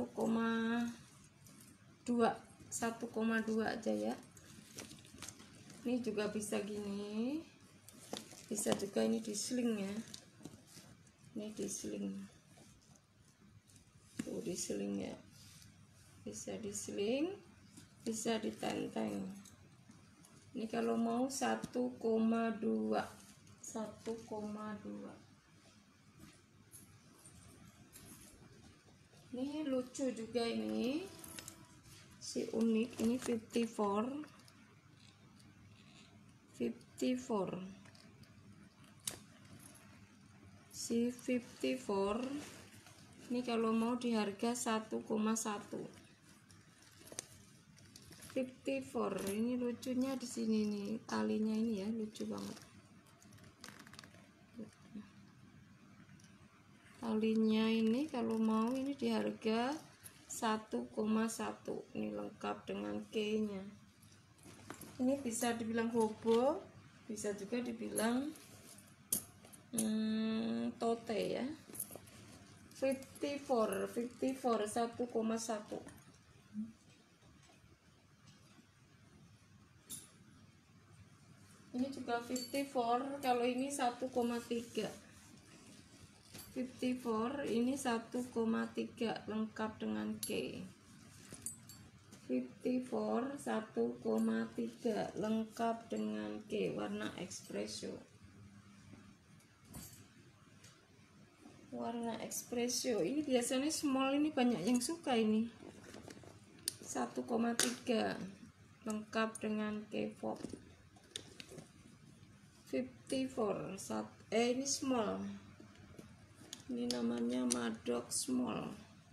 1,2 aja ya. Ini juga bisa gini, bisa juga ini di sling ya. Ini di sling, tuh di sling ya, bisa di sling, bisa ditenteng. Ini kalau mau 1,2. Ini lucu juga ini, si unik ini 54. Si 54 ini kalau mau di harga 1,1. 54 ini lucunya di sini nih, talinya ini ya lucu banget. Talinya ini kalau mau ini di harga 1,1. Ini lengkap dengan K-nya. Ini bisa dibilang hobo, bisa juga dibilang tote ya. 54 1,1. Ini juga 54, kalau ini 1,3. 54 ini 1,3 lengkap dengan K. 54 1,3 lengkap dengan K, warna espresso. Warna espresso ini biasanya small, ini banyak yang suka ini. 1,3 lengkap dengan K-pop. 54 ini small. Ini namanya madok small.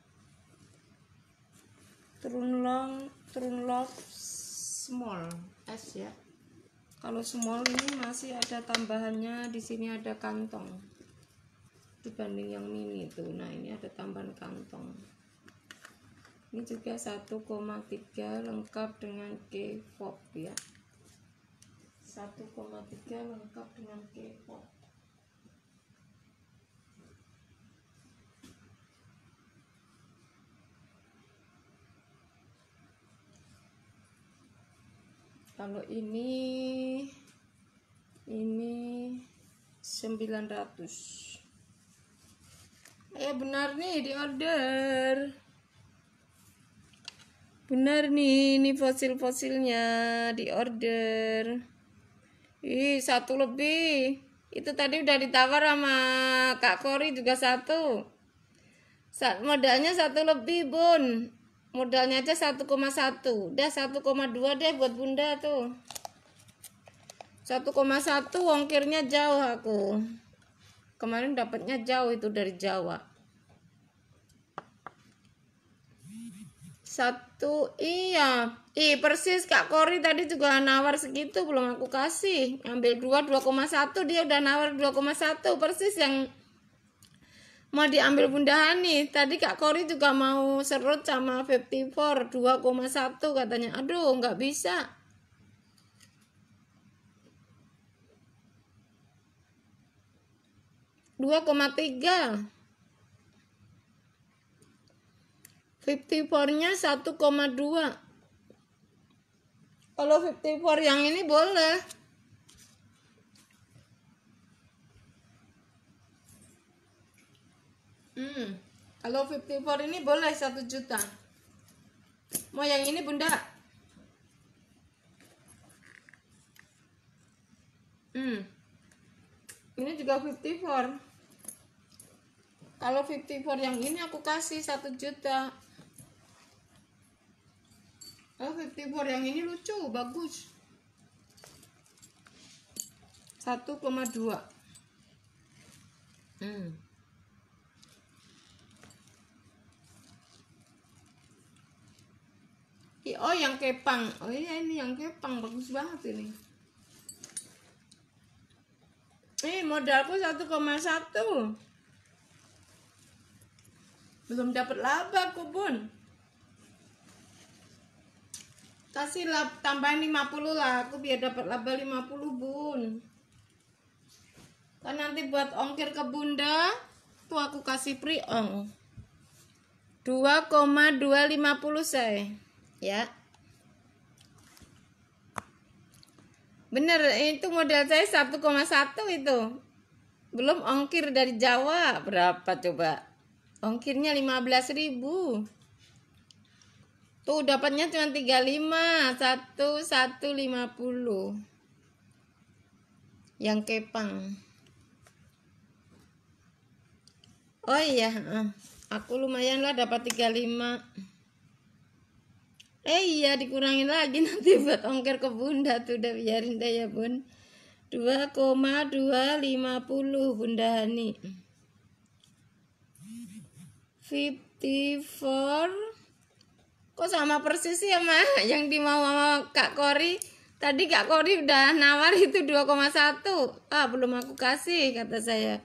Trunlove small S ya. Kalau small ini masih ada tambahannya, di sini ada kantong. Dibanding yang mini tuh. Nah, ini ada tambahan kantong. Ini juga 1,3 lengkap dengan K-pop ya. 1,3 lengkap dengan K-pop. Kalau ini 900. Benar nih di order. Benar nih, ini fosil-fosilnya di order. Ih, 1 lebih. Itu tadi udah ditawar sama Kak Kori juga 1. Modalnya 1 lebih, Bun. Modalnya aja 1,1. Udah 1,2 deh buat Bunda tuh. 1,1 ongkirnya jauh aku. Kemarin dapatnya jauh itu dari Jawa. 1 iya. Persis Kak Kori tadi juga nawar segitu, belum aku kasih. Ambil 2,1 dia udah nawar 2,1 persis yang mau diambil Bunda Hani. Tadi Kak Kori juga mau serut sama 54 2,1 katanya. Aduh, nggak bisa. $2,3. 54-nya 1,2. Kalau 54 yang ini boleh. Kalau 54 ini boleh 1 juta. Mau yang ini Bunda? Ini juga 54. Kalau 54 yang ini aku kasih 1 juta. Oh, 54 yang ini lucu, bagus. 1,2. Oh, yang kepang. Oh iya, ini yang kepang, bagus banget ini. Modalku 1,1. Belum dapat laba aku, Bun. Kasih tambahin 50 lah, aku biar dapat laba 50, Bun. Kan nanti buat ongkir ke Bunda tuh aku kasih pre-ong 2,250 saya ya. Bener, itu modal saya 1,1 itu. Belum ongkir dari Jawa. Berapa coba? Ongkirnya 15.000. Tuh dapatnya cuma 35, 150. Yang kepang. Oh iya, aku lumayan lah dapat 35. Iya, dikurangin lagi nanti buat ongkir ke Bunda tuh, udah biarin deh ya, Bun. 2,250 Bunda Hani. 54. Kok sama persis sih sama yang dimau sama Kak Kori? Tadi Kak Kori udah nawar itu 2,1. Belum aku kasih kata saya.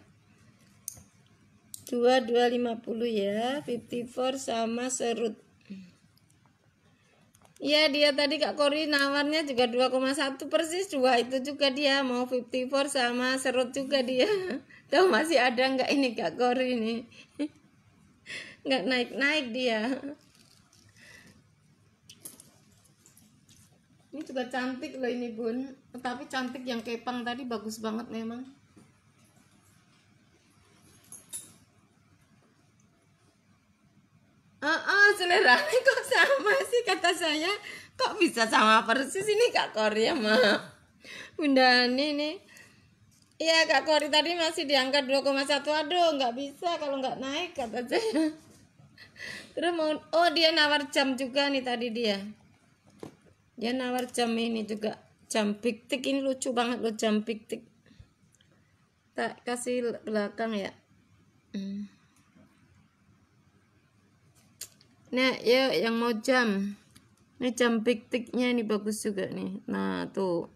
2,250 ya. 54 sama serut. Ya, dia tadi Kak Kori nawarnya juga 2,1 persis, 2 itu juga dia mau 54 sama serut juga dia. Tahu masih ada nggak ini Kak Kori ini? Nggak naik-naik dia. Ini juga cantik loh ini, Bun. Tapi cantik yang kepang tadi bagus banget memang. Selera ini kok sama sih kata saya. Kok bisa sama persis ini Kak Kori sama Bunda Ani nih. Iya, Kak Kori tadi masih diangkat 2,1. Aduh, nggak bisa kalau nggak naik kata saya. Terus mau, dia nawar jam juga nih tadi dia. Dia nawar jam ini juga. Jam Big Tick ini lucu banget loh, jam Big Tick. Tak kasih belakang ya. Nah, ya yang mau jam. Ini jam Big Tick-nya ini bagus juga nih. Nah, tuh.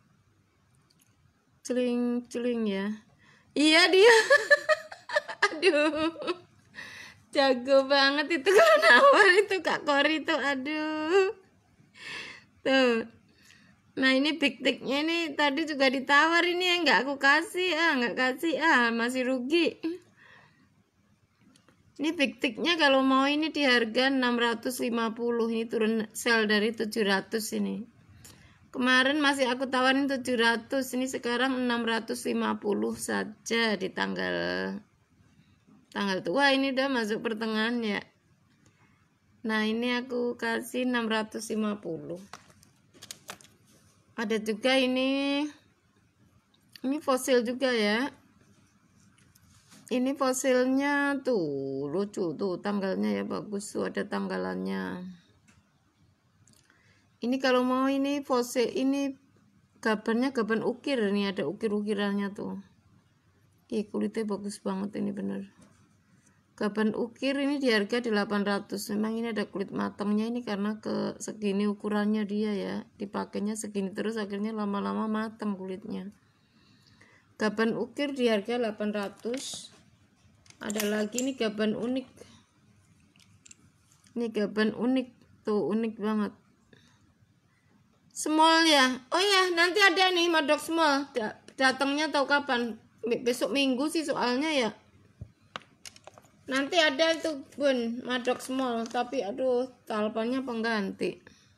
Celing-celing ya. Iya dia. Aduh. Jago banget itu kalau nawar itu Kak Kori tuh. Aduh. Tuh. Nah, ini Big Tick-nya ini tadi juga ditawar ini ya, nggak aku kasih. Nggak kasih. Masih rugi. Ini Big Tick-nya kalau mau ini di harga 650. Ini turun sel dari 700 ini. Kemarin masih aku tawarin 700. Ini sekarang 650 saja di tanggal tua ini udah masuk pertengahan ya. Nah, ini aku kasih 650. Ada juga ini fosil juga ya. Ini fosilnya tuh lucu tuh, tanggalnya ya bagus tuh, ada tanggalannya. Ini kalau mau ini fosil ini gabannya gaban ukir, nih ada ukir-ukirannya tuh. Kulitnya bagus banget ini bener. Gaban ukir ini di harga 800. Memang ini ada kulit matangnya ini karena ke segini ukurannya dia ya. Dipakainya segini terus akhirnya lama-lama matang kulitnya. Gaban ukir di harga 800. Ada lagi nih gaban unik. Ini gaban unik tuh, unik banget. Small ya. Oh ya, nanti ada nih modok small. Datangnya tahu kapan? Besok Minggu sih soalnya ya. Nanti ada itu Bun, modok small, tapi aduh talpannya pengganti.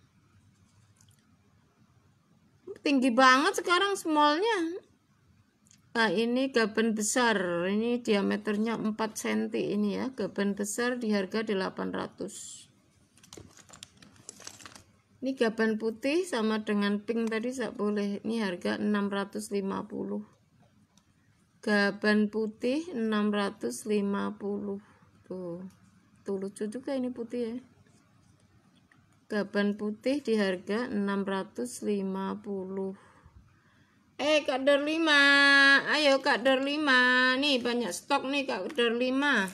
Tinggi banget sekarang smallnya. Nah, ini gaban besar, ini diameternya 4 cm ini ya, gaban besar di harga 800. Ini gaban putih sama dengan pink tadi tak boleh. Ini harga 650. Gaban putih 650. Tuh lucu juga ini putih ya. Gaban putih di harga 650. Kak Derlima, ayo Kak Derlima. Nih banyak stok nih Kak Derlima.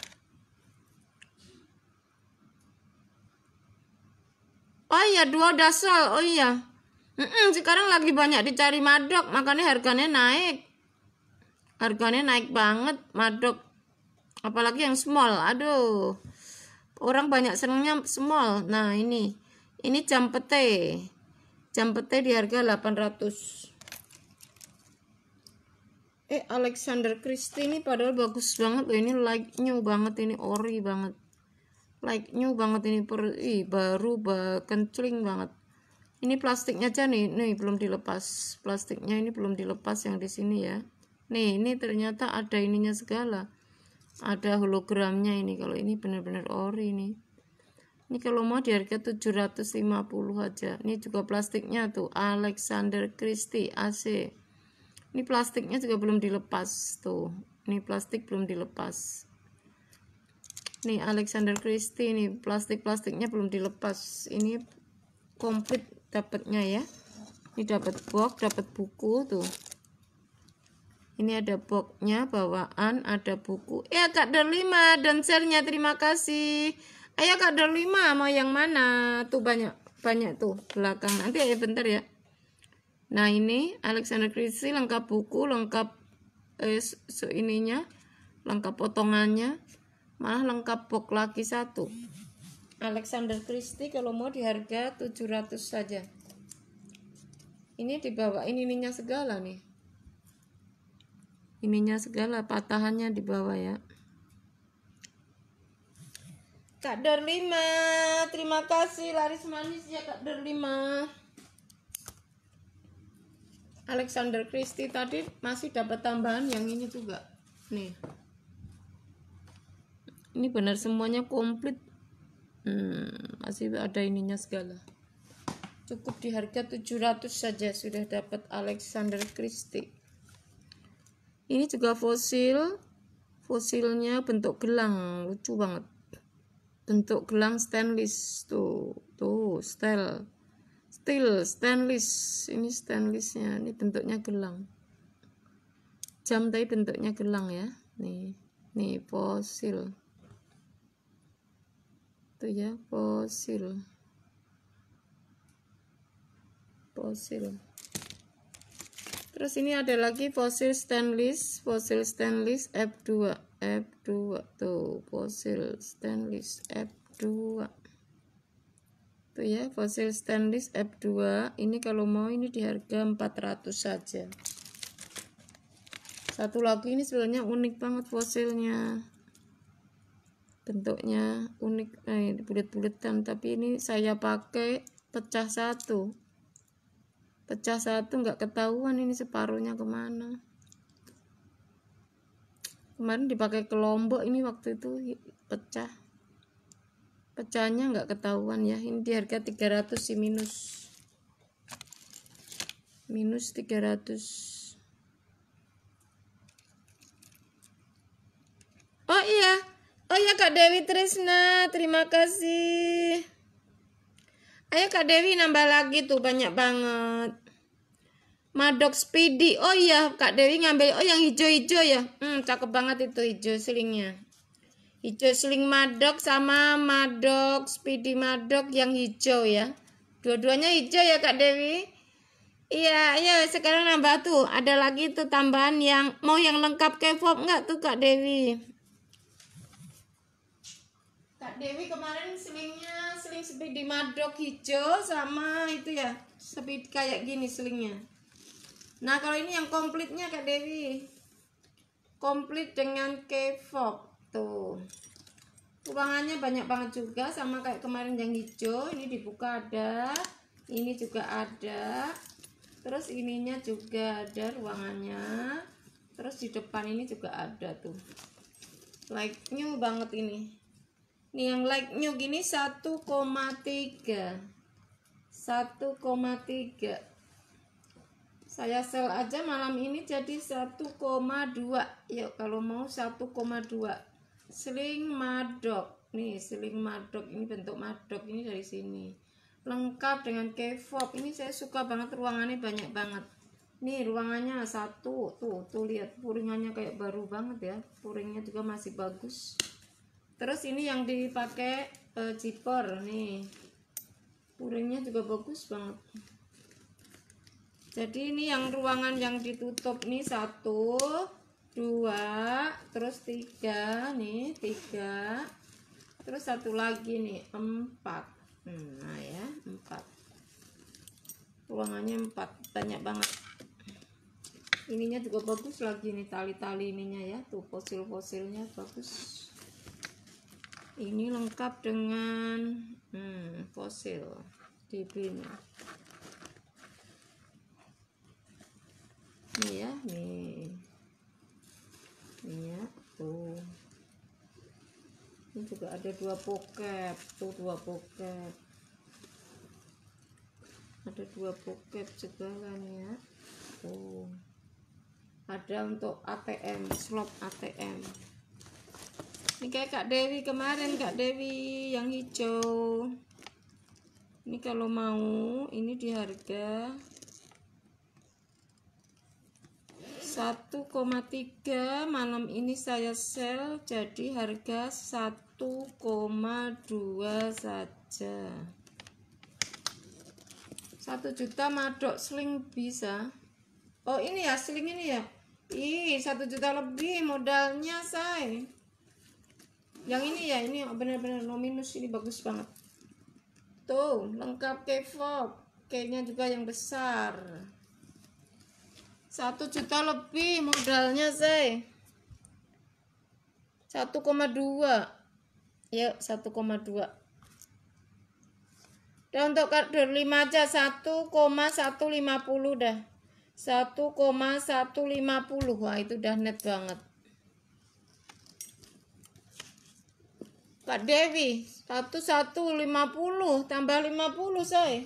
Oh iya, 2 dasol. Oh iya. Sekarang lagi banyak dicari madok, makanya harganya naik. Harganya naik banget madok. Apalagi yang small. Aduh. Orang banyak senangnya small. Nah, ini jam pete. Jam pete di harga 800. Alexander Christie ini padahal bagus banget loh. Ini like new banget, ini ori banget. Like new banget ini baru kencling banget. Ini plastiknya aja nih belum dilepas. Plastiknya ini belum dilepas yang di sini ya. Nih, ini ternyata ada ininya segala. Ada hologramnya ini. Kalau ini benar-benar ori nih. Ini kalau mau di harga 750 aja. Ini juga plastiknya tuh Alexander Christie AC. Ini plastiknya juga belum dilepas tuh. Ini plastik belum dilepas. Nih Alexander Christie nih plastiknya belum dilepas. Ini komplit dapatnya ya. Ini dapat box, dapat buku tuh. Ini ada boxnya, bawaan, ada buku. Kak Derlima dan share-nya, terima kasih. Ayo Kak Derlima mau yang mana? Tuh banyak tuh belakang. Nanti ya bentar ya. Nah ini Alexander Christie lengkap buku, lengkap ininya, lengkap potongannya. Malah lengkap box lagi satu. Alexander Christie kalau mau di harga 700 saja. Ini dibawa ininya segala nih. Ininya segala, patahannya dibawa ya. Kak Derlima, terima kasih laris manis ya Kak Derlima. Alexander Christie tadi masih dapat tambahan yang ini juga. Nih. Ini benar semuanya komplit. Masih ada ininya segala. Cukup di harga 700 saja sudah dapat Alexander Christie. Ini juga fosil. Fosilnya bentuk gelang, lucu banget. Bentuk gelang stainless tuh steel stainless. Ini stainlessnya, ini bentuknya gelang. Jam tapi bentuknya gelang ya. Nih fosil. Tuh ya, fosil. Terus ini ada lagi fosil stainless F2 tuh, fosil stainless F2 tuh ya, fosil stainless F2. Ini kalau mau ini di harga 400 saja. Satu lagi ini sebenarnya unik banget fosilnya, bentuknya unik, bulat-bulatan, tapi ini saya pakai pecah satu nggak ketahuan ini separuhnya kemana. Kemarin dipakai ke Lombok, ini waktu itu pecahnya nggak ketahuan ya. Ini di harga 300 sih, minus 300. Oh iya Kak Dewi Trisna, terima kasih. Ayo Kak Dewi nambah lagi tuh, banyak banget. Madok Speedy. Oh iya Kak Dewi ngambil yang hijau-hijau ya. Cakep banget itu hijau selingnya. Hijau seling madok sama madok Speedy madok yang hijau ya. Dua-duanya hijau ya Kak Dewi. Iya, ayo sekarang nambah tuh. Ada lagi tuh tambahan yang mau yang lengkap K-pop enggak tuh Kak Dewi? Kak Dewi kemarin seling Speedy madok hijau sama itu ya. Speedy kayak gini selingnya. Nah kalau ini yang komplitnya Kak Dewi, komplit dengan K-pop tuh, ruangannya banyak banget juga sama kayak kemarin yang hijau. Ini dibuka ada, ini juga ada, terus ininya juga ada ruangannya, terus di depan ini juga ada tuh, like new banget ini. Nih yang like new gini 1,3 1,3. Saya sel aja malam ini jadi 1,2. Yuk kalau mau 1,2. Seling madok. Nih seling madok, ini bentuk madok ini dari sini. Lengkap dengan K-fob. Ini saya suka banget, ruangannya banyak banget. Nih ruangannya satu. Tuh lihat puringannya kayak baru banget ya. Puringnya juga masih bagus. Terus ini yang dipakai zipper nih. Puringnya juga bagus banget. Jadi ini yang ruangan yang ditutup nih 1, 2, terus 3 nih 3, terus satu lagi nih 4. Nah ya 4. Ruangannya 4, banyak banget. Ininya juga bagus lagi nih, tali-tali ininya ya, tuh fosil-fosilnya bagus. Ini lengkap dengan fosil DB nih. Nih ya, nih ya, tuh. Ini juga ada 2 pocket, tuh 2 pocket. Ada 2 pocket juga kan ya. Tuh. Ada untuk ATM, slot ATM. Ini kayak Kak Dewi kemarin, Kak Dewi yang hijau. Ini kalau mau, ini di harga 1,3. Malam ini saya sel jadi harga 1,2 saja. 1 juta madok sling bisa. Oh ini ya sling ini ya. 1 juta lebih modalnya say. Yang ini ya, ini benar-benar no minus, ini bagus banget. Tuh lengkap K-fob, K-nya juga yang besar. 1 juta lebih modalnya say. 1,2. Yuk 1,2. Dan untuk kardor 5 aja 1,150 dah. 1,150. Wah itu udah net banget. Kak Dewi 1,150 tambah 50 say.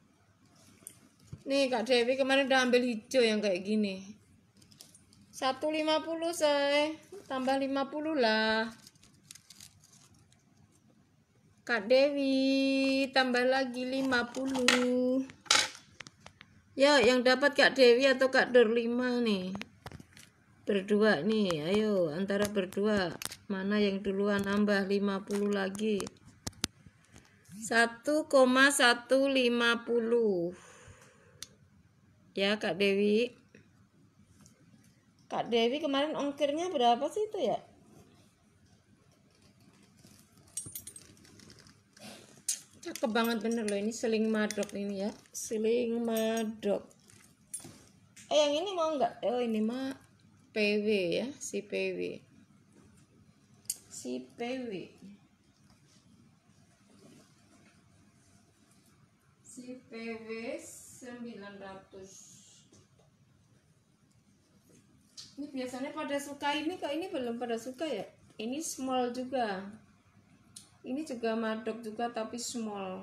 Nih Kak Dewi kemarin udah ambil hijau yang kayak gini. 150 say, tambah 50 lah. Kak Dewi tambah lagi 50. Ya yang dapat Kak Dewi atau Kak Dor 5 nih. Berdua nih, ayo antara berdua. Mana yang duluan nambah 50 lagi. 1,150. Ya Kak Dewi. Kak Dewi kemarin ongkirnya berapa sih itu ya? Cakep banget bener loh, ini seling madok ini ya. Seling madok. Yang ini mau nggak? Oh ini mah PW ya, si PW. Si PW. Si PW 900. Ini biasanya pada suka ini, kok ini belum pada suka ya. Ini small juga. Ini juga madok juga tapi small.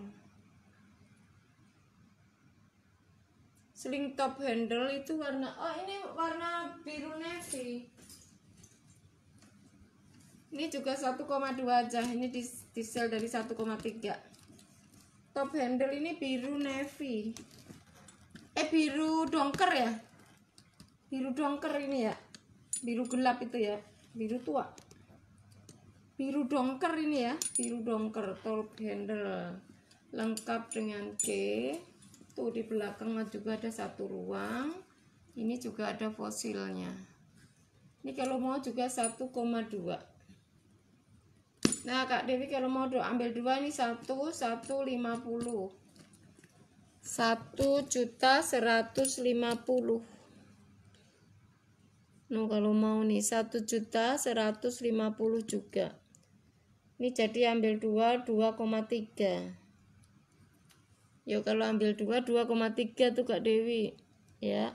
Sling top handle itu warna, oh ini warna biru navy. Ini juga 1,2 aja. Ini di sel dari 1,3. Top handle ini biru navy. Biru dongker ya. Biru dongker ini ya. Biru gelap itu ya. Biru tua. Biru dongker ini ya. Biru dongker top handle. Lengkap dengan K. Tuh di belakang juga ada 1 ruang. Ini juga ada fosilnya. Ini kalau mau juga 1,2. Nah Kak Dewi kalau mau ambil 2 ini 150. 1.150.000. Nah kalau mau nih 1.150.000 juga. Ini jadi ambil 2 2,3. Yuk kalau ambil 2 2,3 tuh Kak Dewi ya.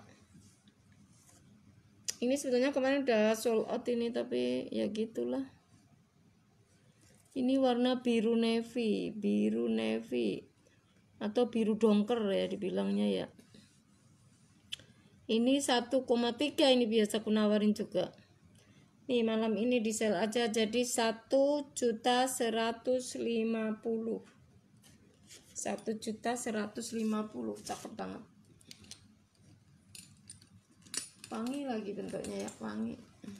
Ini sebetulnya kemarin udah sold out ini, tapi ya gitulah. Ini warna biru navy, biru navy. atau biru dongker ya dibilangnya ya. Ini 1,3 ini biasa aku nawarin juga. Nih malam ini di sel aja jadi 1.150.000. 1.150.000, cakep banget. Wangi lagi bentuknya ya, wangi.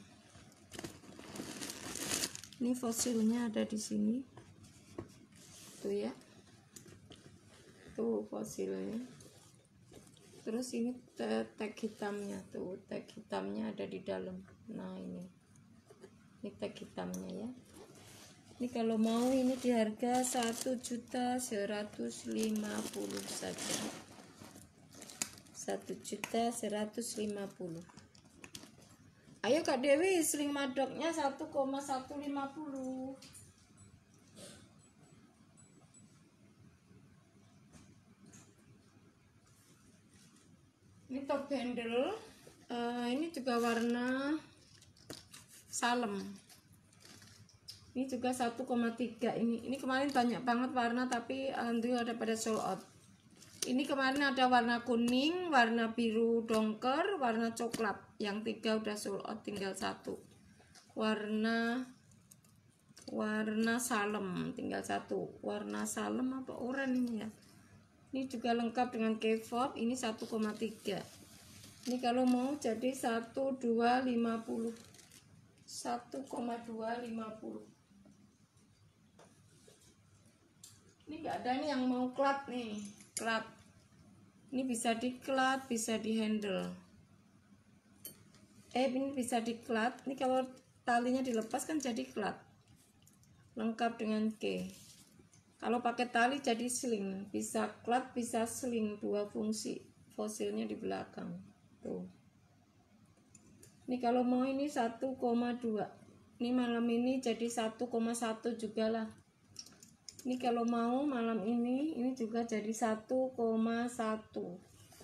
Ini fosilnya ada di sini. Tuh ya. Tuh fosilnya. Terus ini tag hitamnya tuh, tag hitamnya ada di dalam. Nah ini tag hitamnya ya. Ini kalau mau ini di harga 1.150.000 saja. 1.150.000. Ayo Kak Dewi, sling madoknya 1,150. Ini top handle, ini juga warna salem. Ini juga 1,3. Ini kemarin banyak banget warna tapi alhamdulillah ada pada sold out. Ini kemarin ada warna kuning, warna biru dongker, warna coklat. Yang 3 udah sold out, tinggal 1. Warna salem tinggal 1. Warna salem apa oranye ini ya. Ini juga lengkap dengan K-fob. Ini 1,3. Ini kalau mau jadi 1.250. 1,250. Ini enggak ada nih yang mau klat nih. Klat. Ini bisa diklat, bisa di handle. Ini bisa diklat. Ini kalau talinya dilepas kan jadi klat. Lengkap dengan K. Kalau pakai tali jadi sling, bisa klat, bisa sling, 2 fungsi. Fosilnya di belakang. Tuh. Ini kalau mau ini 1,2. Ini malam ini jadi 1,1 juga lah. Ini kalau mau malam ini juga jadi 1,1. 1,1.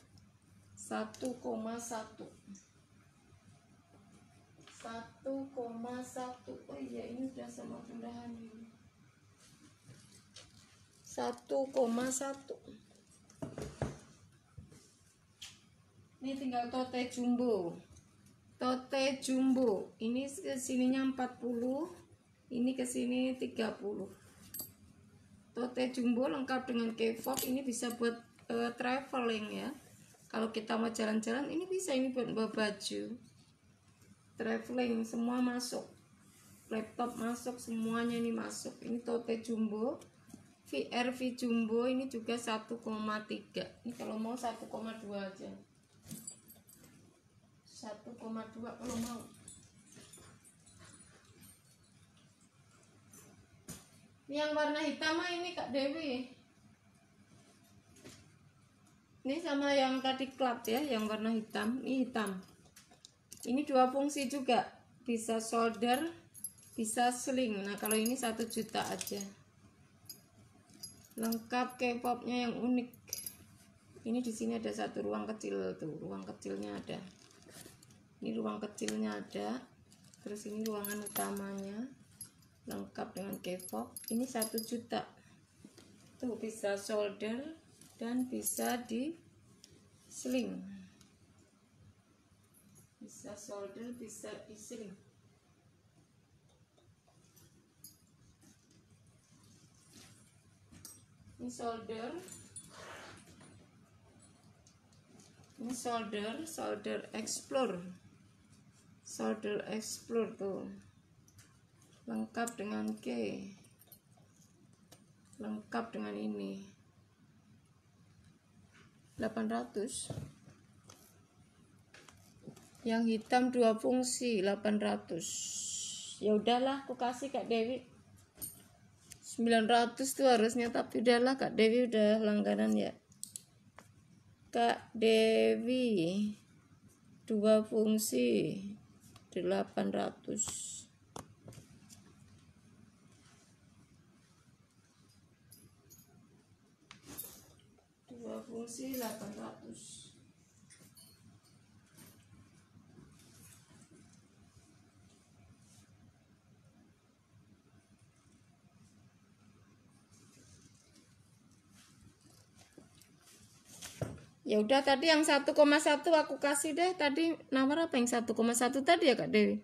Oh iya, ini udah sama pindahan ini. 1,1. Ini tinggal tote jumbo. Tote jumbo. Ini kesininya 40. Ini kesini 30. Tote jumbo lengkap dengan K-fob. Ini bisa buat traveling ya. Kalau kita mau jalan-jalan ini bisa, ini buat bawa baju. Traveling semua masuk. Laptop masuk, semuanya ini masuk. Ini tote jumbo. VRV jumbo ini juga 1,3. Ini kalau mau 1,2 aja. 1,2 kalau mau. Ini yang warna hitam mah ini Kak Dewi. Ini sama yang tadi klat ya, yang warna hitam. Ini hitam. Ini 2 fungsi juga. Bisa solder, bisa sling. Nah, kalau ini 1 juta aja. Lengkap K-popnya yang unik. Ini di sini ada 1 ruang kecil tuh, ruang kecilnya ada. Ini ruang kecilnya ada. Terus ini ruangan utamanya. Lengkap dengan K-pop. Ini 1 juta. Tuh bisa solder dan bisa di sling. Bisa solder, bisa di sling. Ini solder. Ini solder explore. Solder explore tuh. Lengkap dengan K. Lengkap dengan ini. 800. Yang hitam 2 fungsi 800. Ya udahlah, aku kasih Kak Dewi 900 tuh harusnya, tapi udahlah Kak Dewi udah langganan ya. Kak Dewi 2 fungsi 800. 2 fungsi 800. Ya udah, tadi yang 1,1 aku kasih deh. Tadi nawar apa yang 1,1 tadi ya Kak Dewi?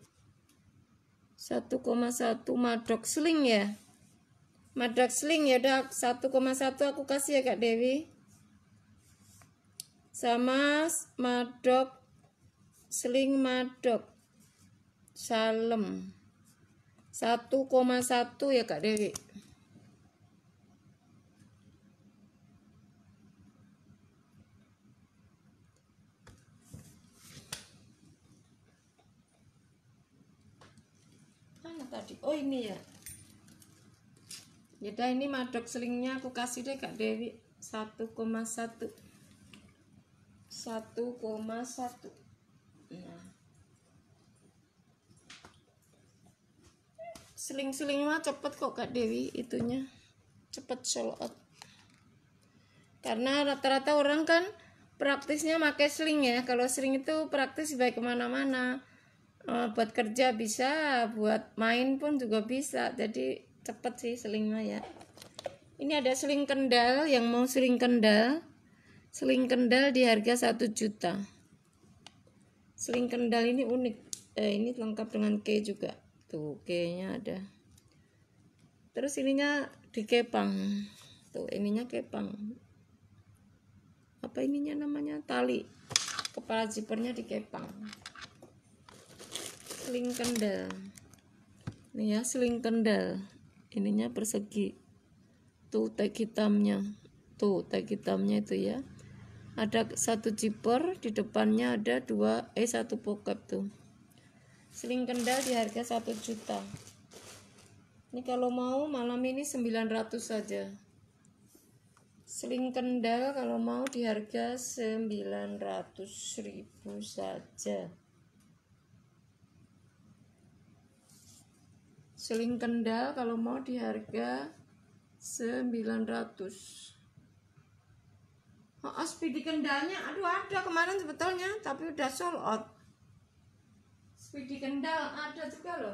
1,1 madok sling ya. Madok sling ya udah, 1,1 aku kasih ya Kak Dewi. Sama madok sling madok salem 1,1 ya Kak Dewi. Mana tadi? Oh ini ya. Yaudah, ini madok selingnya aku kasih deh Kak Dewi 1,1. 1,1. Nah, seling-seling mah cepet kok Kak Dewi, itunya cepet sold out. Karena rata-rata orang kan praktisnya pakai sling ya. Kalau sling itu praktis baik kemana-mana. Buat kerja bisa, buat main pun juga bisa. Jadi cepet sih seling mah ya. Ini ada seling kendal, yang mau seling kendal. Seling kendal di harga 1 juta. Seling kendal ini unik. Ini lengkap dengan key juga. Tuh keynya ada. Terus ininya dikepang. Tuh ininya kepang. Apa ininya namanya? Tali. Kepala zippernya dikepang. Seling kendal. Ini ya seling kendal. Ininya persegi. Tuh tag hitamnya. Tuh tag hitamnya itu ya. Ada 1 zipper, di depannya ada 1 pocket tuh. Seling kendal di harga 1 juta. Ini kalau mau malam ini 900 saja. Seling kendal kalau mau di harga 900.000 saja. Seling kendal kalau mau di harga 900. Oh, speedy kendalnya, aduh ada kemarin sebetulnya, tapi udah sold out. Speedy kendal ada juga loh.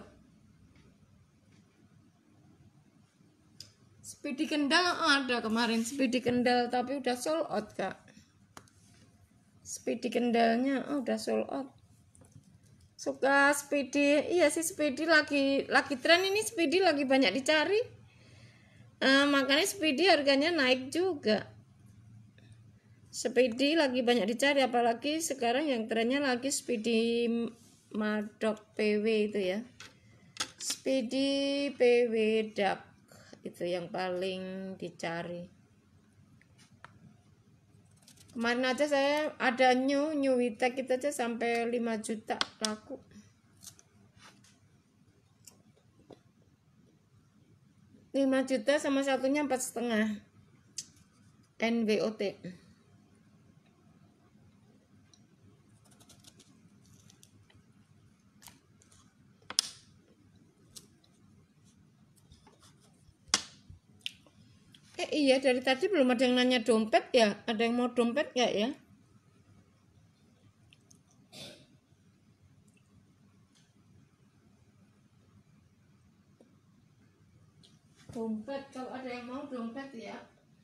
Speedy kendal ada kemarin, speedy kendal tapi udah sold out Kak. Speedy kendalnya udah sold out. Suka speedy, iya sih speedy lagi tren ini, speedy lagi banyak dicari. Makanya speedy harganya naik juga. Speedy lagi banyak dicari, apalagi sekarang yang trennya lagi speedy madok PW itu ya. Speedy PW dark itu yang paling dicari. Kemarin aja saya ada new Witek itu aja sampai 5 juta laku. Juta sama satunya 4,5 NWOT. Iya, dari tadi belum ada yang nanya dompet ya. Ada yang mau dompet nggak ya? Dompet, kalau ada yang mau dompet ya.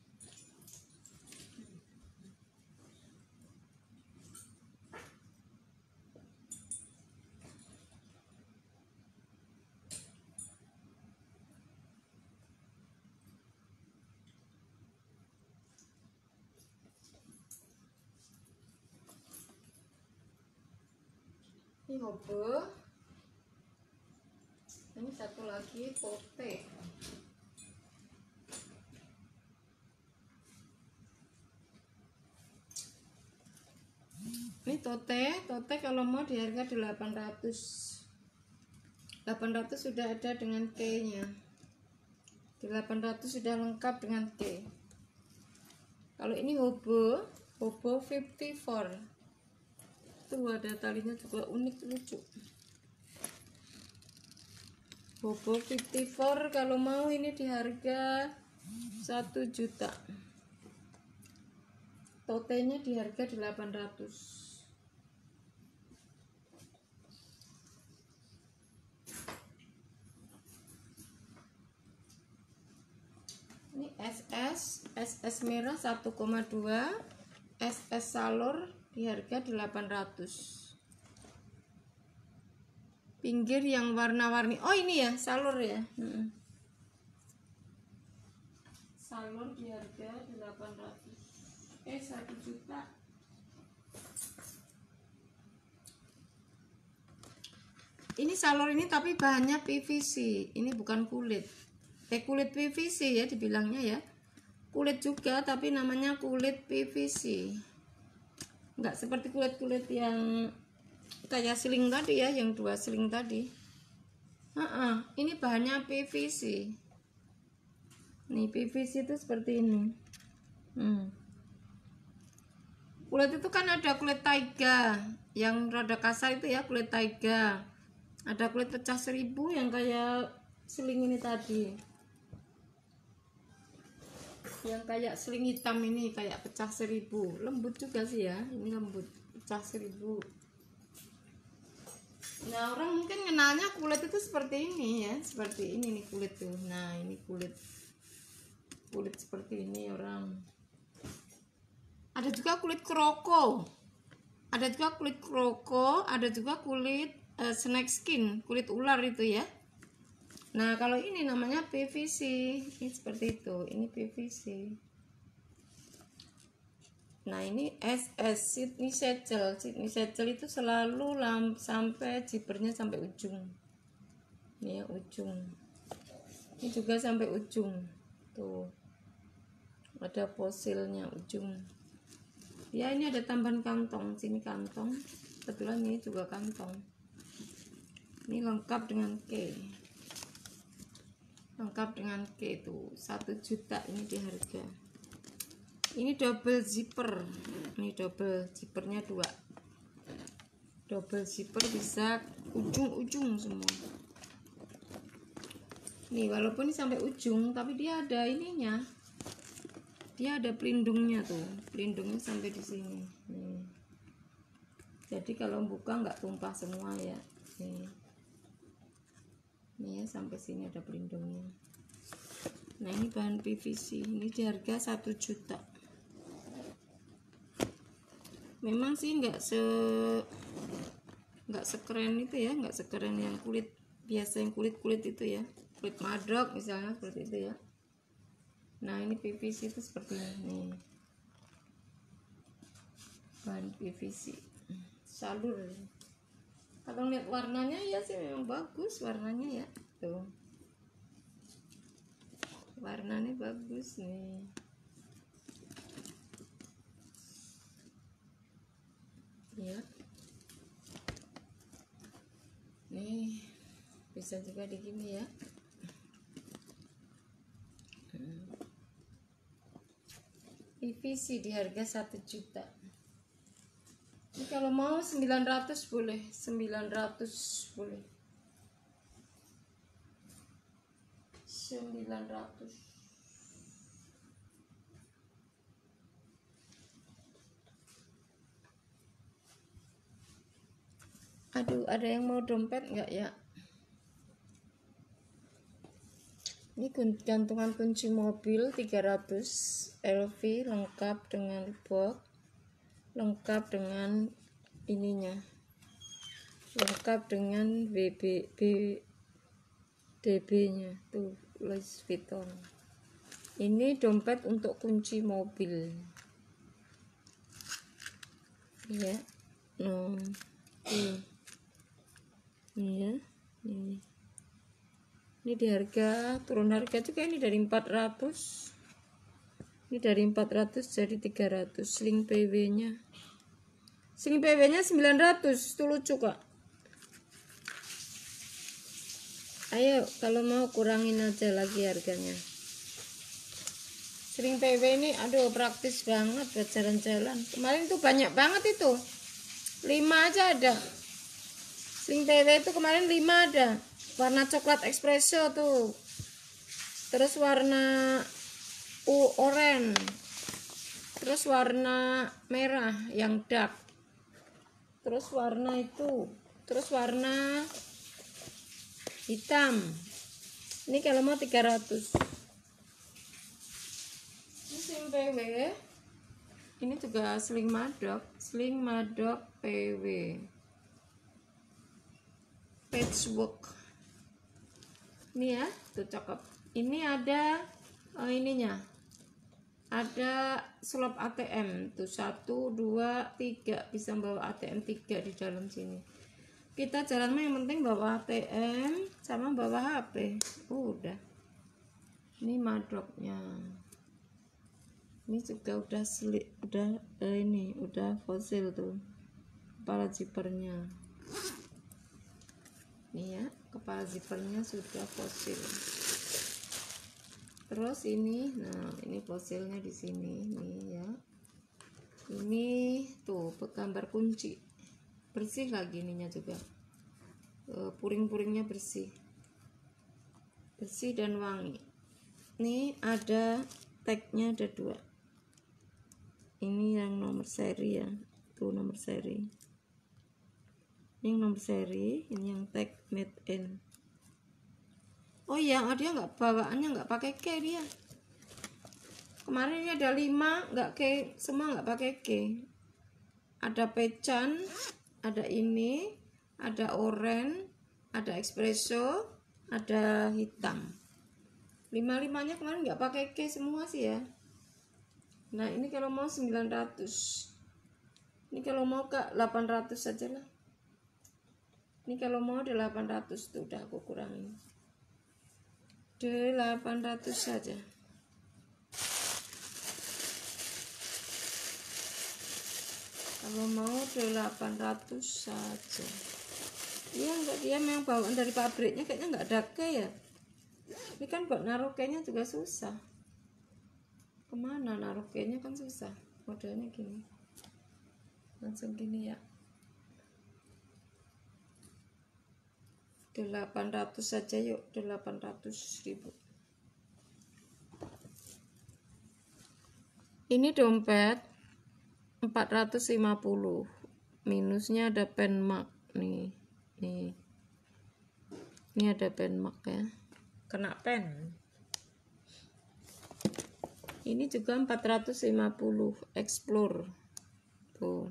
Ini hobo. Ini satu lagi tote. Ini tote kalau mau di harga 800. 800 sudah ada dengan T-nya. Di 800 sudah lengkap dengan T. Kalau ini hobo 54. Tuh ada talinya juga unik lucu. Bobo 54 kalau mau ini di harga 1 juta. Totenya di harga 800. Ini SS merah 1,2, SS salur di harga 800. Pinggir yang warna-warni. Oh ini ya salur ya. Salur di harga 800. 1 juta. Ini salur ini tapi bahannya PVC. Ini bukan kulit. Kulit PVC ya dibilangnya ya. Kulit juga tapi namanya kulit PVC. Enggak seperti kulit-kulit yang kayak seling tadi ya, yang 2 seling tadi. Ini bahannya PVC. Nih PVC itu seperti ini. Kulit itu kan ada kulit taiga yang rada kasar itu ya, kulit taiga. Ada kulit pecah 1000 yang kayak seling ini tadi. Yang kayak seling hitam ini kayak pecah 1000. Lembut juga sih ya, ini lembut, pecah 1000. Nah orang mungkin kenalnya kulit itu seperti ini ya, seperti ini nih kulit tuh. Nah ini kulit seperti ini orang. Ada juga kulit kroko, ada juga kulit kroko, ada juga kulit snake skin, kulit ular itu ya. Nah kalau ini namanya PVC, ini seperti itu, ini PVC. Nah ini SS Sydney Satchel. Sydney Satchel itu selalu sampai zippernya sampai ujung. Ini ya ujung. Ini juga sampai ujung. Tuh. Ada fosilnya ujung. Ya ini ada tambahan kantong. Sini kantong. Kebetulan ini juga kantong. Ini lengkap dengan K. Lengkap dengan K itu 1 juta ini di harga. Ini double zipper. Ini double zippernya 2. Double zipper bisa ujung-ujung semua. Nih walaupun ini sampai ujung tapi dia ada ininya. Dia ada pelindungnya tuh. Pelindungnya sampai di sini. Nih. Jadi kalau buka nggak tumpah semua ya. Nih. Nih ya sampai sini ada pelindungnya. Nah ini bahan PVC. Ini di harga 1 juta. Memang sih nggak sekeren itu ya, nggak sekeren yang kulit biasa, yang kulit itu ya, kulit madok misalnya seperti itu ya. Nah ini PVC itu seperti ini, bahan PVC salur. Kalau lihat warnanya ya sih memang bagus warnanya ya, tuh warnanya bagus nih. Ya nih bisa juga di gini ya. PVC di harga 1 juta. Ini kalau mau 900 boleh, 900 boleh, 900. Aduh, ada yang mau dompet nggak ya? Ini gantungan kunci mobil 300 LV lengkap dengan box, lengkap dengan ininya, lengkap dengan DB nya tuh Louis Vuitton. Ini dompet untuk kunci mobil ya. Ini ya, ini di harga, turun harga juga, ini dari 400, ini dari 400 jadi 300. Sling PW nya 900, itu lucu kak. Ayo kalau mau kurangin aja lagi harganya. Sling PW ini aduh praktis banget buat jalan-jalan. Kemarin tuh banyak banget itu, 5 aja ada. Sling PW itu kemarin 5 ada. Warna coklat espresso tuh. Terus warna oranye. Terus warna merah yang dark. Terus warna itu. Terus warna hitam. Ini kalau mau 300. Ini sling PW. Ini juga sling madok PW patchwork. Ini ya, tuh cakep. Ini ada ininya. Ada slot ATM tuh 1 2 3, bisa bawa ATM 3 di dalam sini. Kita jalan mah yang penting bawa ATM sama bawa HP. Udah. Ini madoknya. Ini juga udah udah fosil tuh kepala zippernya. Nih ya, kepala zippernya sudah fosil. Terus ini, nah ini fosilnya di sini nih ya. Ini tuh gambar kunci, bersih lagi ininya juga. Puring-puringnya bersih dan wangi. Nih ada tagnya, ada 2. Ini yang nomor seri ya, tuh nomor seri. Ini yang nomor seri, ini yang tag made in. Oh iya, dia nggak, bawaannya nggak pakai K dia. Kemarin ini ada 5 nggak K, semua nggak pakai K. Ada pecan, ada ini, ada oranye, ada espresso, ada hitam. 5-5-nya kemarin nggak pakai K semua sih ya. Nah ini kalau mau 900, ini kalau mau ke 800 saja lah. Ini kalau mau 800 tuh udah aku kurangin 800 saja. Kalau mau 800 saja. Iya enggak, dia memang bawaan dari pabriknya kayaknya nggak ada key ya. Ini kan buat naruh keynya juga susah. Kemana naruh keynya kan susah. Modelnya gini, langsung gini ya. 800 saja yuk, 800.000. Ini dompet 450. Minusnya ada penmark nih. Ini ada penmark ya. Kena pen. Ini juga 450 explore. Tuh.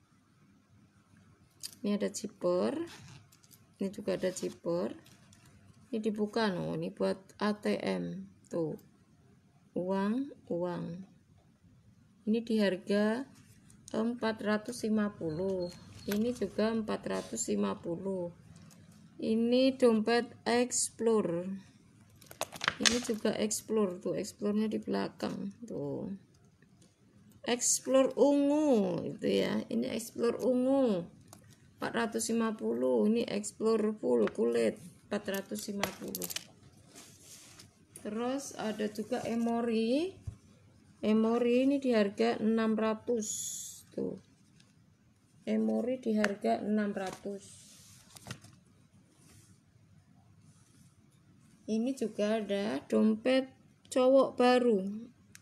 Ini ada zipper. Ini juga ada zipper. Ini dibuka no, ini buat ATM. Tuh. Uang. Ini di harga 450. Ini juga 450. Ini dompet explore. Ini juga explore tuh, explore-nya di belakang tuh. Explore ungu itu ya. Ini explore ungu 450. Ini explore full kulit 450. Terus ada juga Emory. Emory ini di harga 600 tuh. Emory di harga 600. Ini juga ada dompet cowok baru,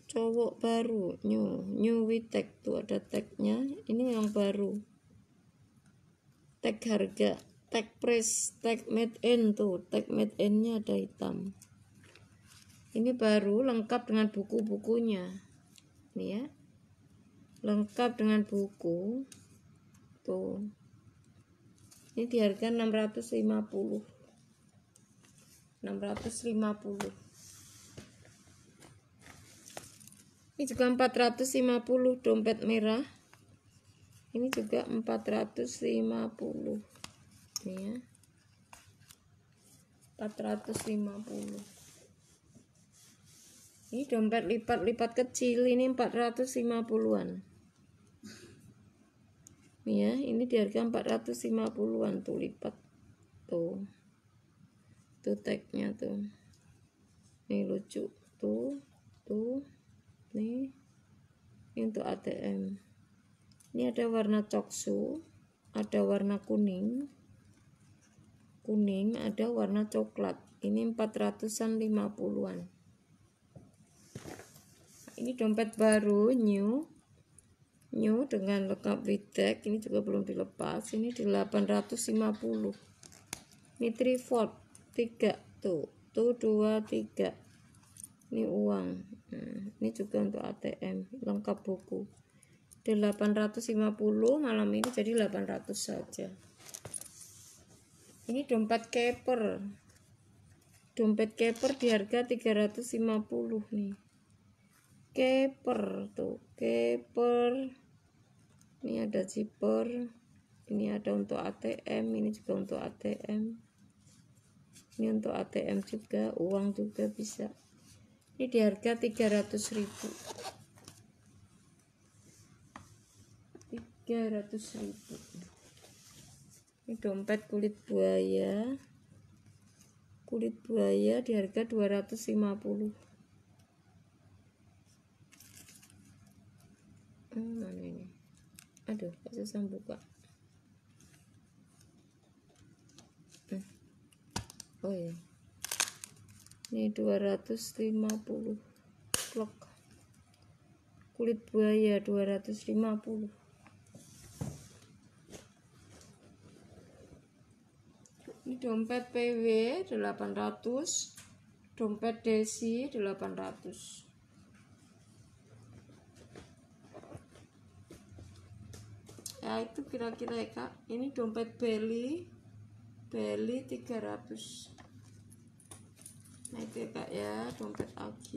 new with tag tuh, ada tagnya. Ini yang baru, tag harga, tag price, tag made in tuh, tag made in nya ada hitam. Ini baru, lengkap dengan buku-bukunya. Ini ya, lengkap dengan buku tuh. Ini di harga 650. Ini juga 450 dompet merah. Ini juga 450. Ini ya. 450. Ini dompet lipat-lipat kecil, ini 450-an. Ini ya, ini di harga 450-an tuh lipat. Tuh. Tuh tagnya tuh. Ini lucu tuh. Nih. Ini untuk ATM. Ini ada warna coksu, ada warna kuning, ada warna coklat. Ini 400-an 50-an. Ini dompet baru new dengan lengkap with tag. Ini juga belum dilepas. Ini di 850. Ini 3/4 3 tuh 2 3. Ini uang. Nah, ini juga untuk ATM, lengkap buku. 850, malam ini jadi 800 saja. Ini dompet keper. Dompet keper di harga 350 nih. Keper tuh, keper. Ini ada zipper. Ini ada untuk ATM, ini juga untuk ATM. Ini untuk ATM juga, uang juga bisa. Ini di harga 300.000. 300.000. Ini dompet kulit buaya. Kulit buaya di harga 250. Mana ini? Aduh, kok susah buka. Oh ya. Ini 250. Klok. Kulit buaya 250. Ini dompet PW 800, dompet Desi 800. Ya itu kira-kira ya Kak. Ini dompet Beli 300. Nah itu ya Kak ya, dompet AQ.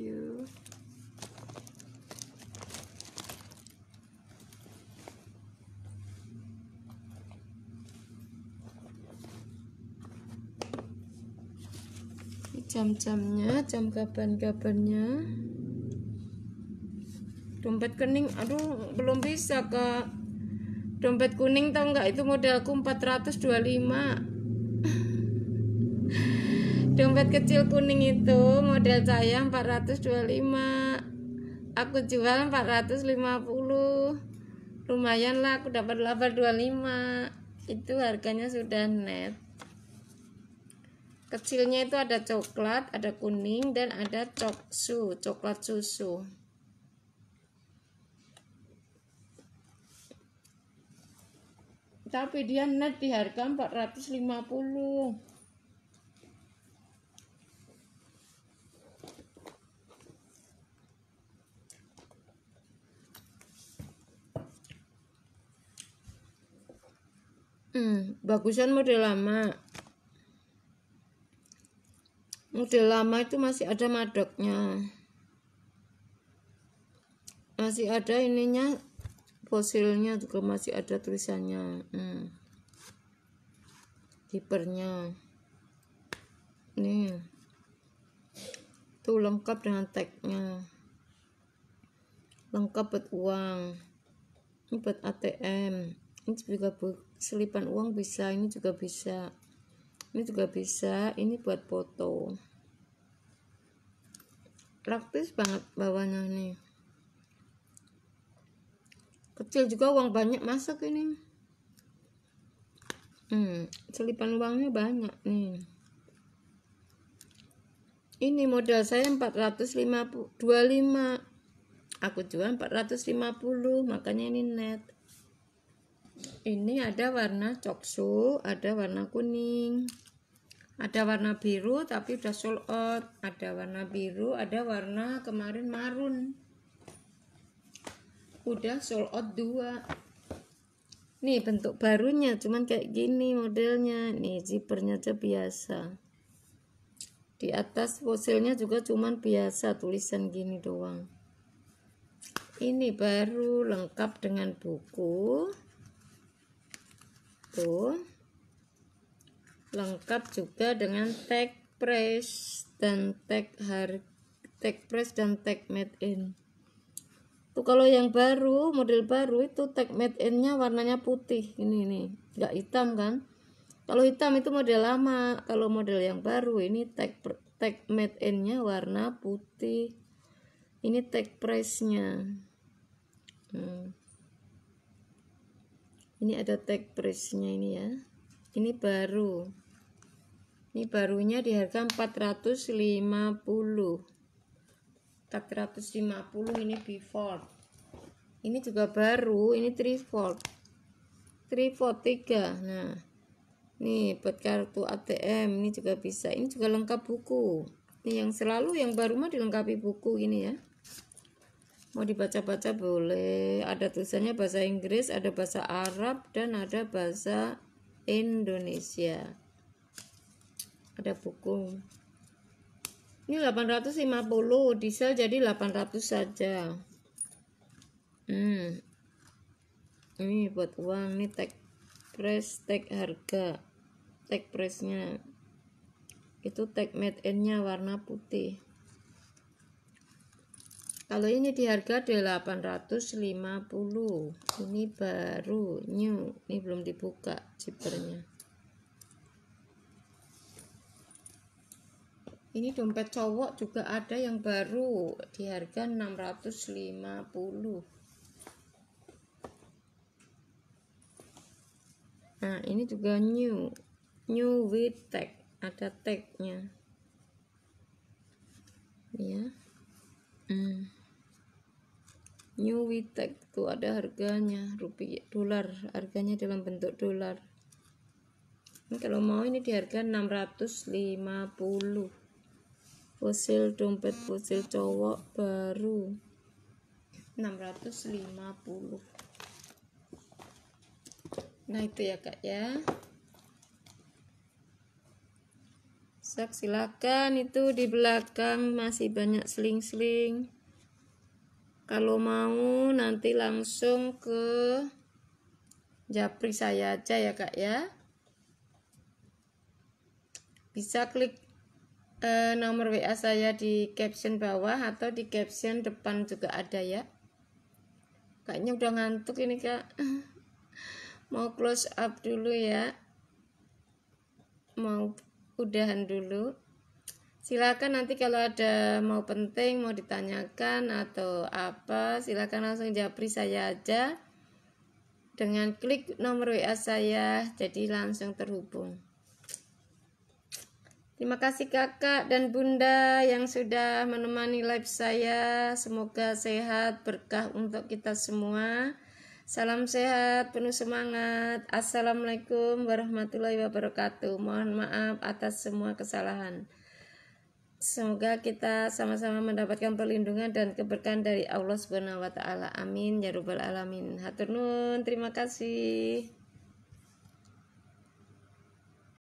Jam-jamnya, jam kaban-kabannya. Dompet kuning, aduh belum bisa Kak. Dompet kuning tau nggak, itu modelku 425. Dompet kecil kuning itu model saya 425. Aku jual 450. Lumayan lah, aku dapat 825. Itu harganya sudah net. Kecilnya itu ada coklat, ada kuning, dan ada coksu, coklat susu. Tapi dia net di harga 450. Bagusan model lama. Model lama itu masih ada madoknya, masih ada ininya, fosilnya juga masih ada tulisannya. Kipernya nih tuh lengkap dengan tagnya, lengkap buat uang. Ini buat ATM, ini juga buat selipan uang bisa, ini juga bisa, ini juga bisa. Ini buat foto, praktis banget bawahnya nih. Kecil juga, uang banyak masuk ini. Selipan uangnya banyak nih. Ini modal saya 425. Aku jual 450, makanya ini net. Ini ada warna coksu, ada warna kuning, ada warna biru tapi udah sold out, ada warna biru, ada warna kemarin marun, udah sold out 2. Nih bentuk barunya cuman kayak gini modelnya. Nih zippernya aja biasa, di atas fosilnya juga cuman biasa, tulisan gini doang. Ini baru lengkap dengan buku tuh, lengkap juga dengan tag press dan tag press dan tag made in. Tuh kalau yang baru, model baru itu tag made in-nya warnanya putih. Ini nih, nggak hitam kan? Kalau hitam itu model lama. Kalau model yang baru ini tag made in-nya warna putih. Ini tag press-nya. Ini ada tag press-nya ini ya. Ini baru. Ini barunya di harga 450. 450 ini before. Ini juga baru, ini 3/4 3. Nah, nih buat kartu ATM ini juga bisa. Ini juga lengkap buku. Ini yang selalu yang baru mah dilengkapi buku ini ya. Mau dibaca-baca boleh. Ada tulisannya bahasa Inggris, ada bahasa Arab, dan ada bahasa Indonesia. Ada buku. Ini 850, diesel jadi 800 saja. Ini buat uang, ini tag price, tag harga, tag price-nya. Itu tag made in-nya warna putih. Kalau ini di harga 850. Ini baru new, ini belum dibuka zippernya. Ini dompet cowok juga ada yang baru di harga 650. Nah, ini juga new with tag, ada tagnya. Ya. New with tag tuh ada harganya, rupiah, dolar, harganya dalam bentuk dolar. Ini kalau mau ini di harga 650. Fosil, dompet fosil cowok baru 650. Nah itu ya kak ya. Silakan, itu di belakang masih banyak seling-seling. Kalau mau nanti langsung ke japri saya aja ya kak ya. Bisa klik nomor WA saya di caption bawah atau di caption depan juga ada ya. Kayaknya udah ngantuk ini kak. Mau close up dulu ya. Mau udahan dulu. Silakan nanti kalau ada mau penting, mau ditanyakan atau apa, silakan langsung japri saya aja. Dengan klik nomor WA saya, jadi langsung terhubung. Terima kasih kakak dan bunda yang sudah menemani live saya. Semoga sehat, berkah untuk kita semua. Salam sehat, penuh semangat. Assalamualaikum warahmatullahi wabarakatuh. Mohon maaf atas semua kesalahan. Semoga kita sama-sama mendapatkan perlindungan dan keberkahan dari Allah Subhanahu wa taala. Amin ya rabbal alamin. Hatur nuhun, terima kasih.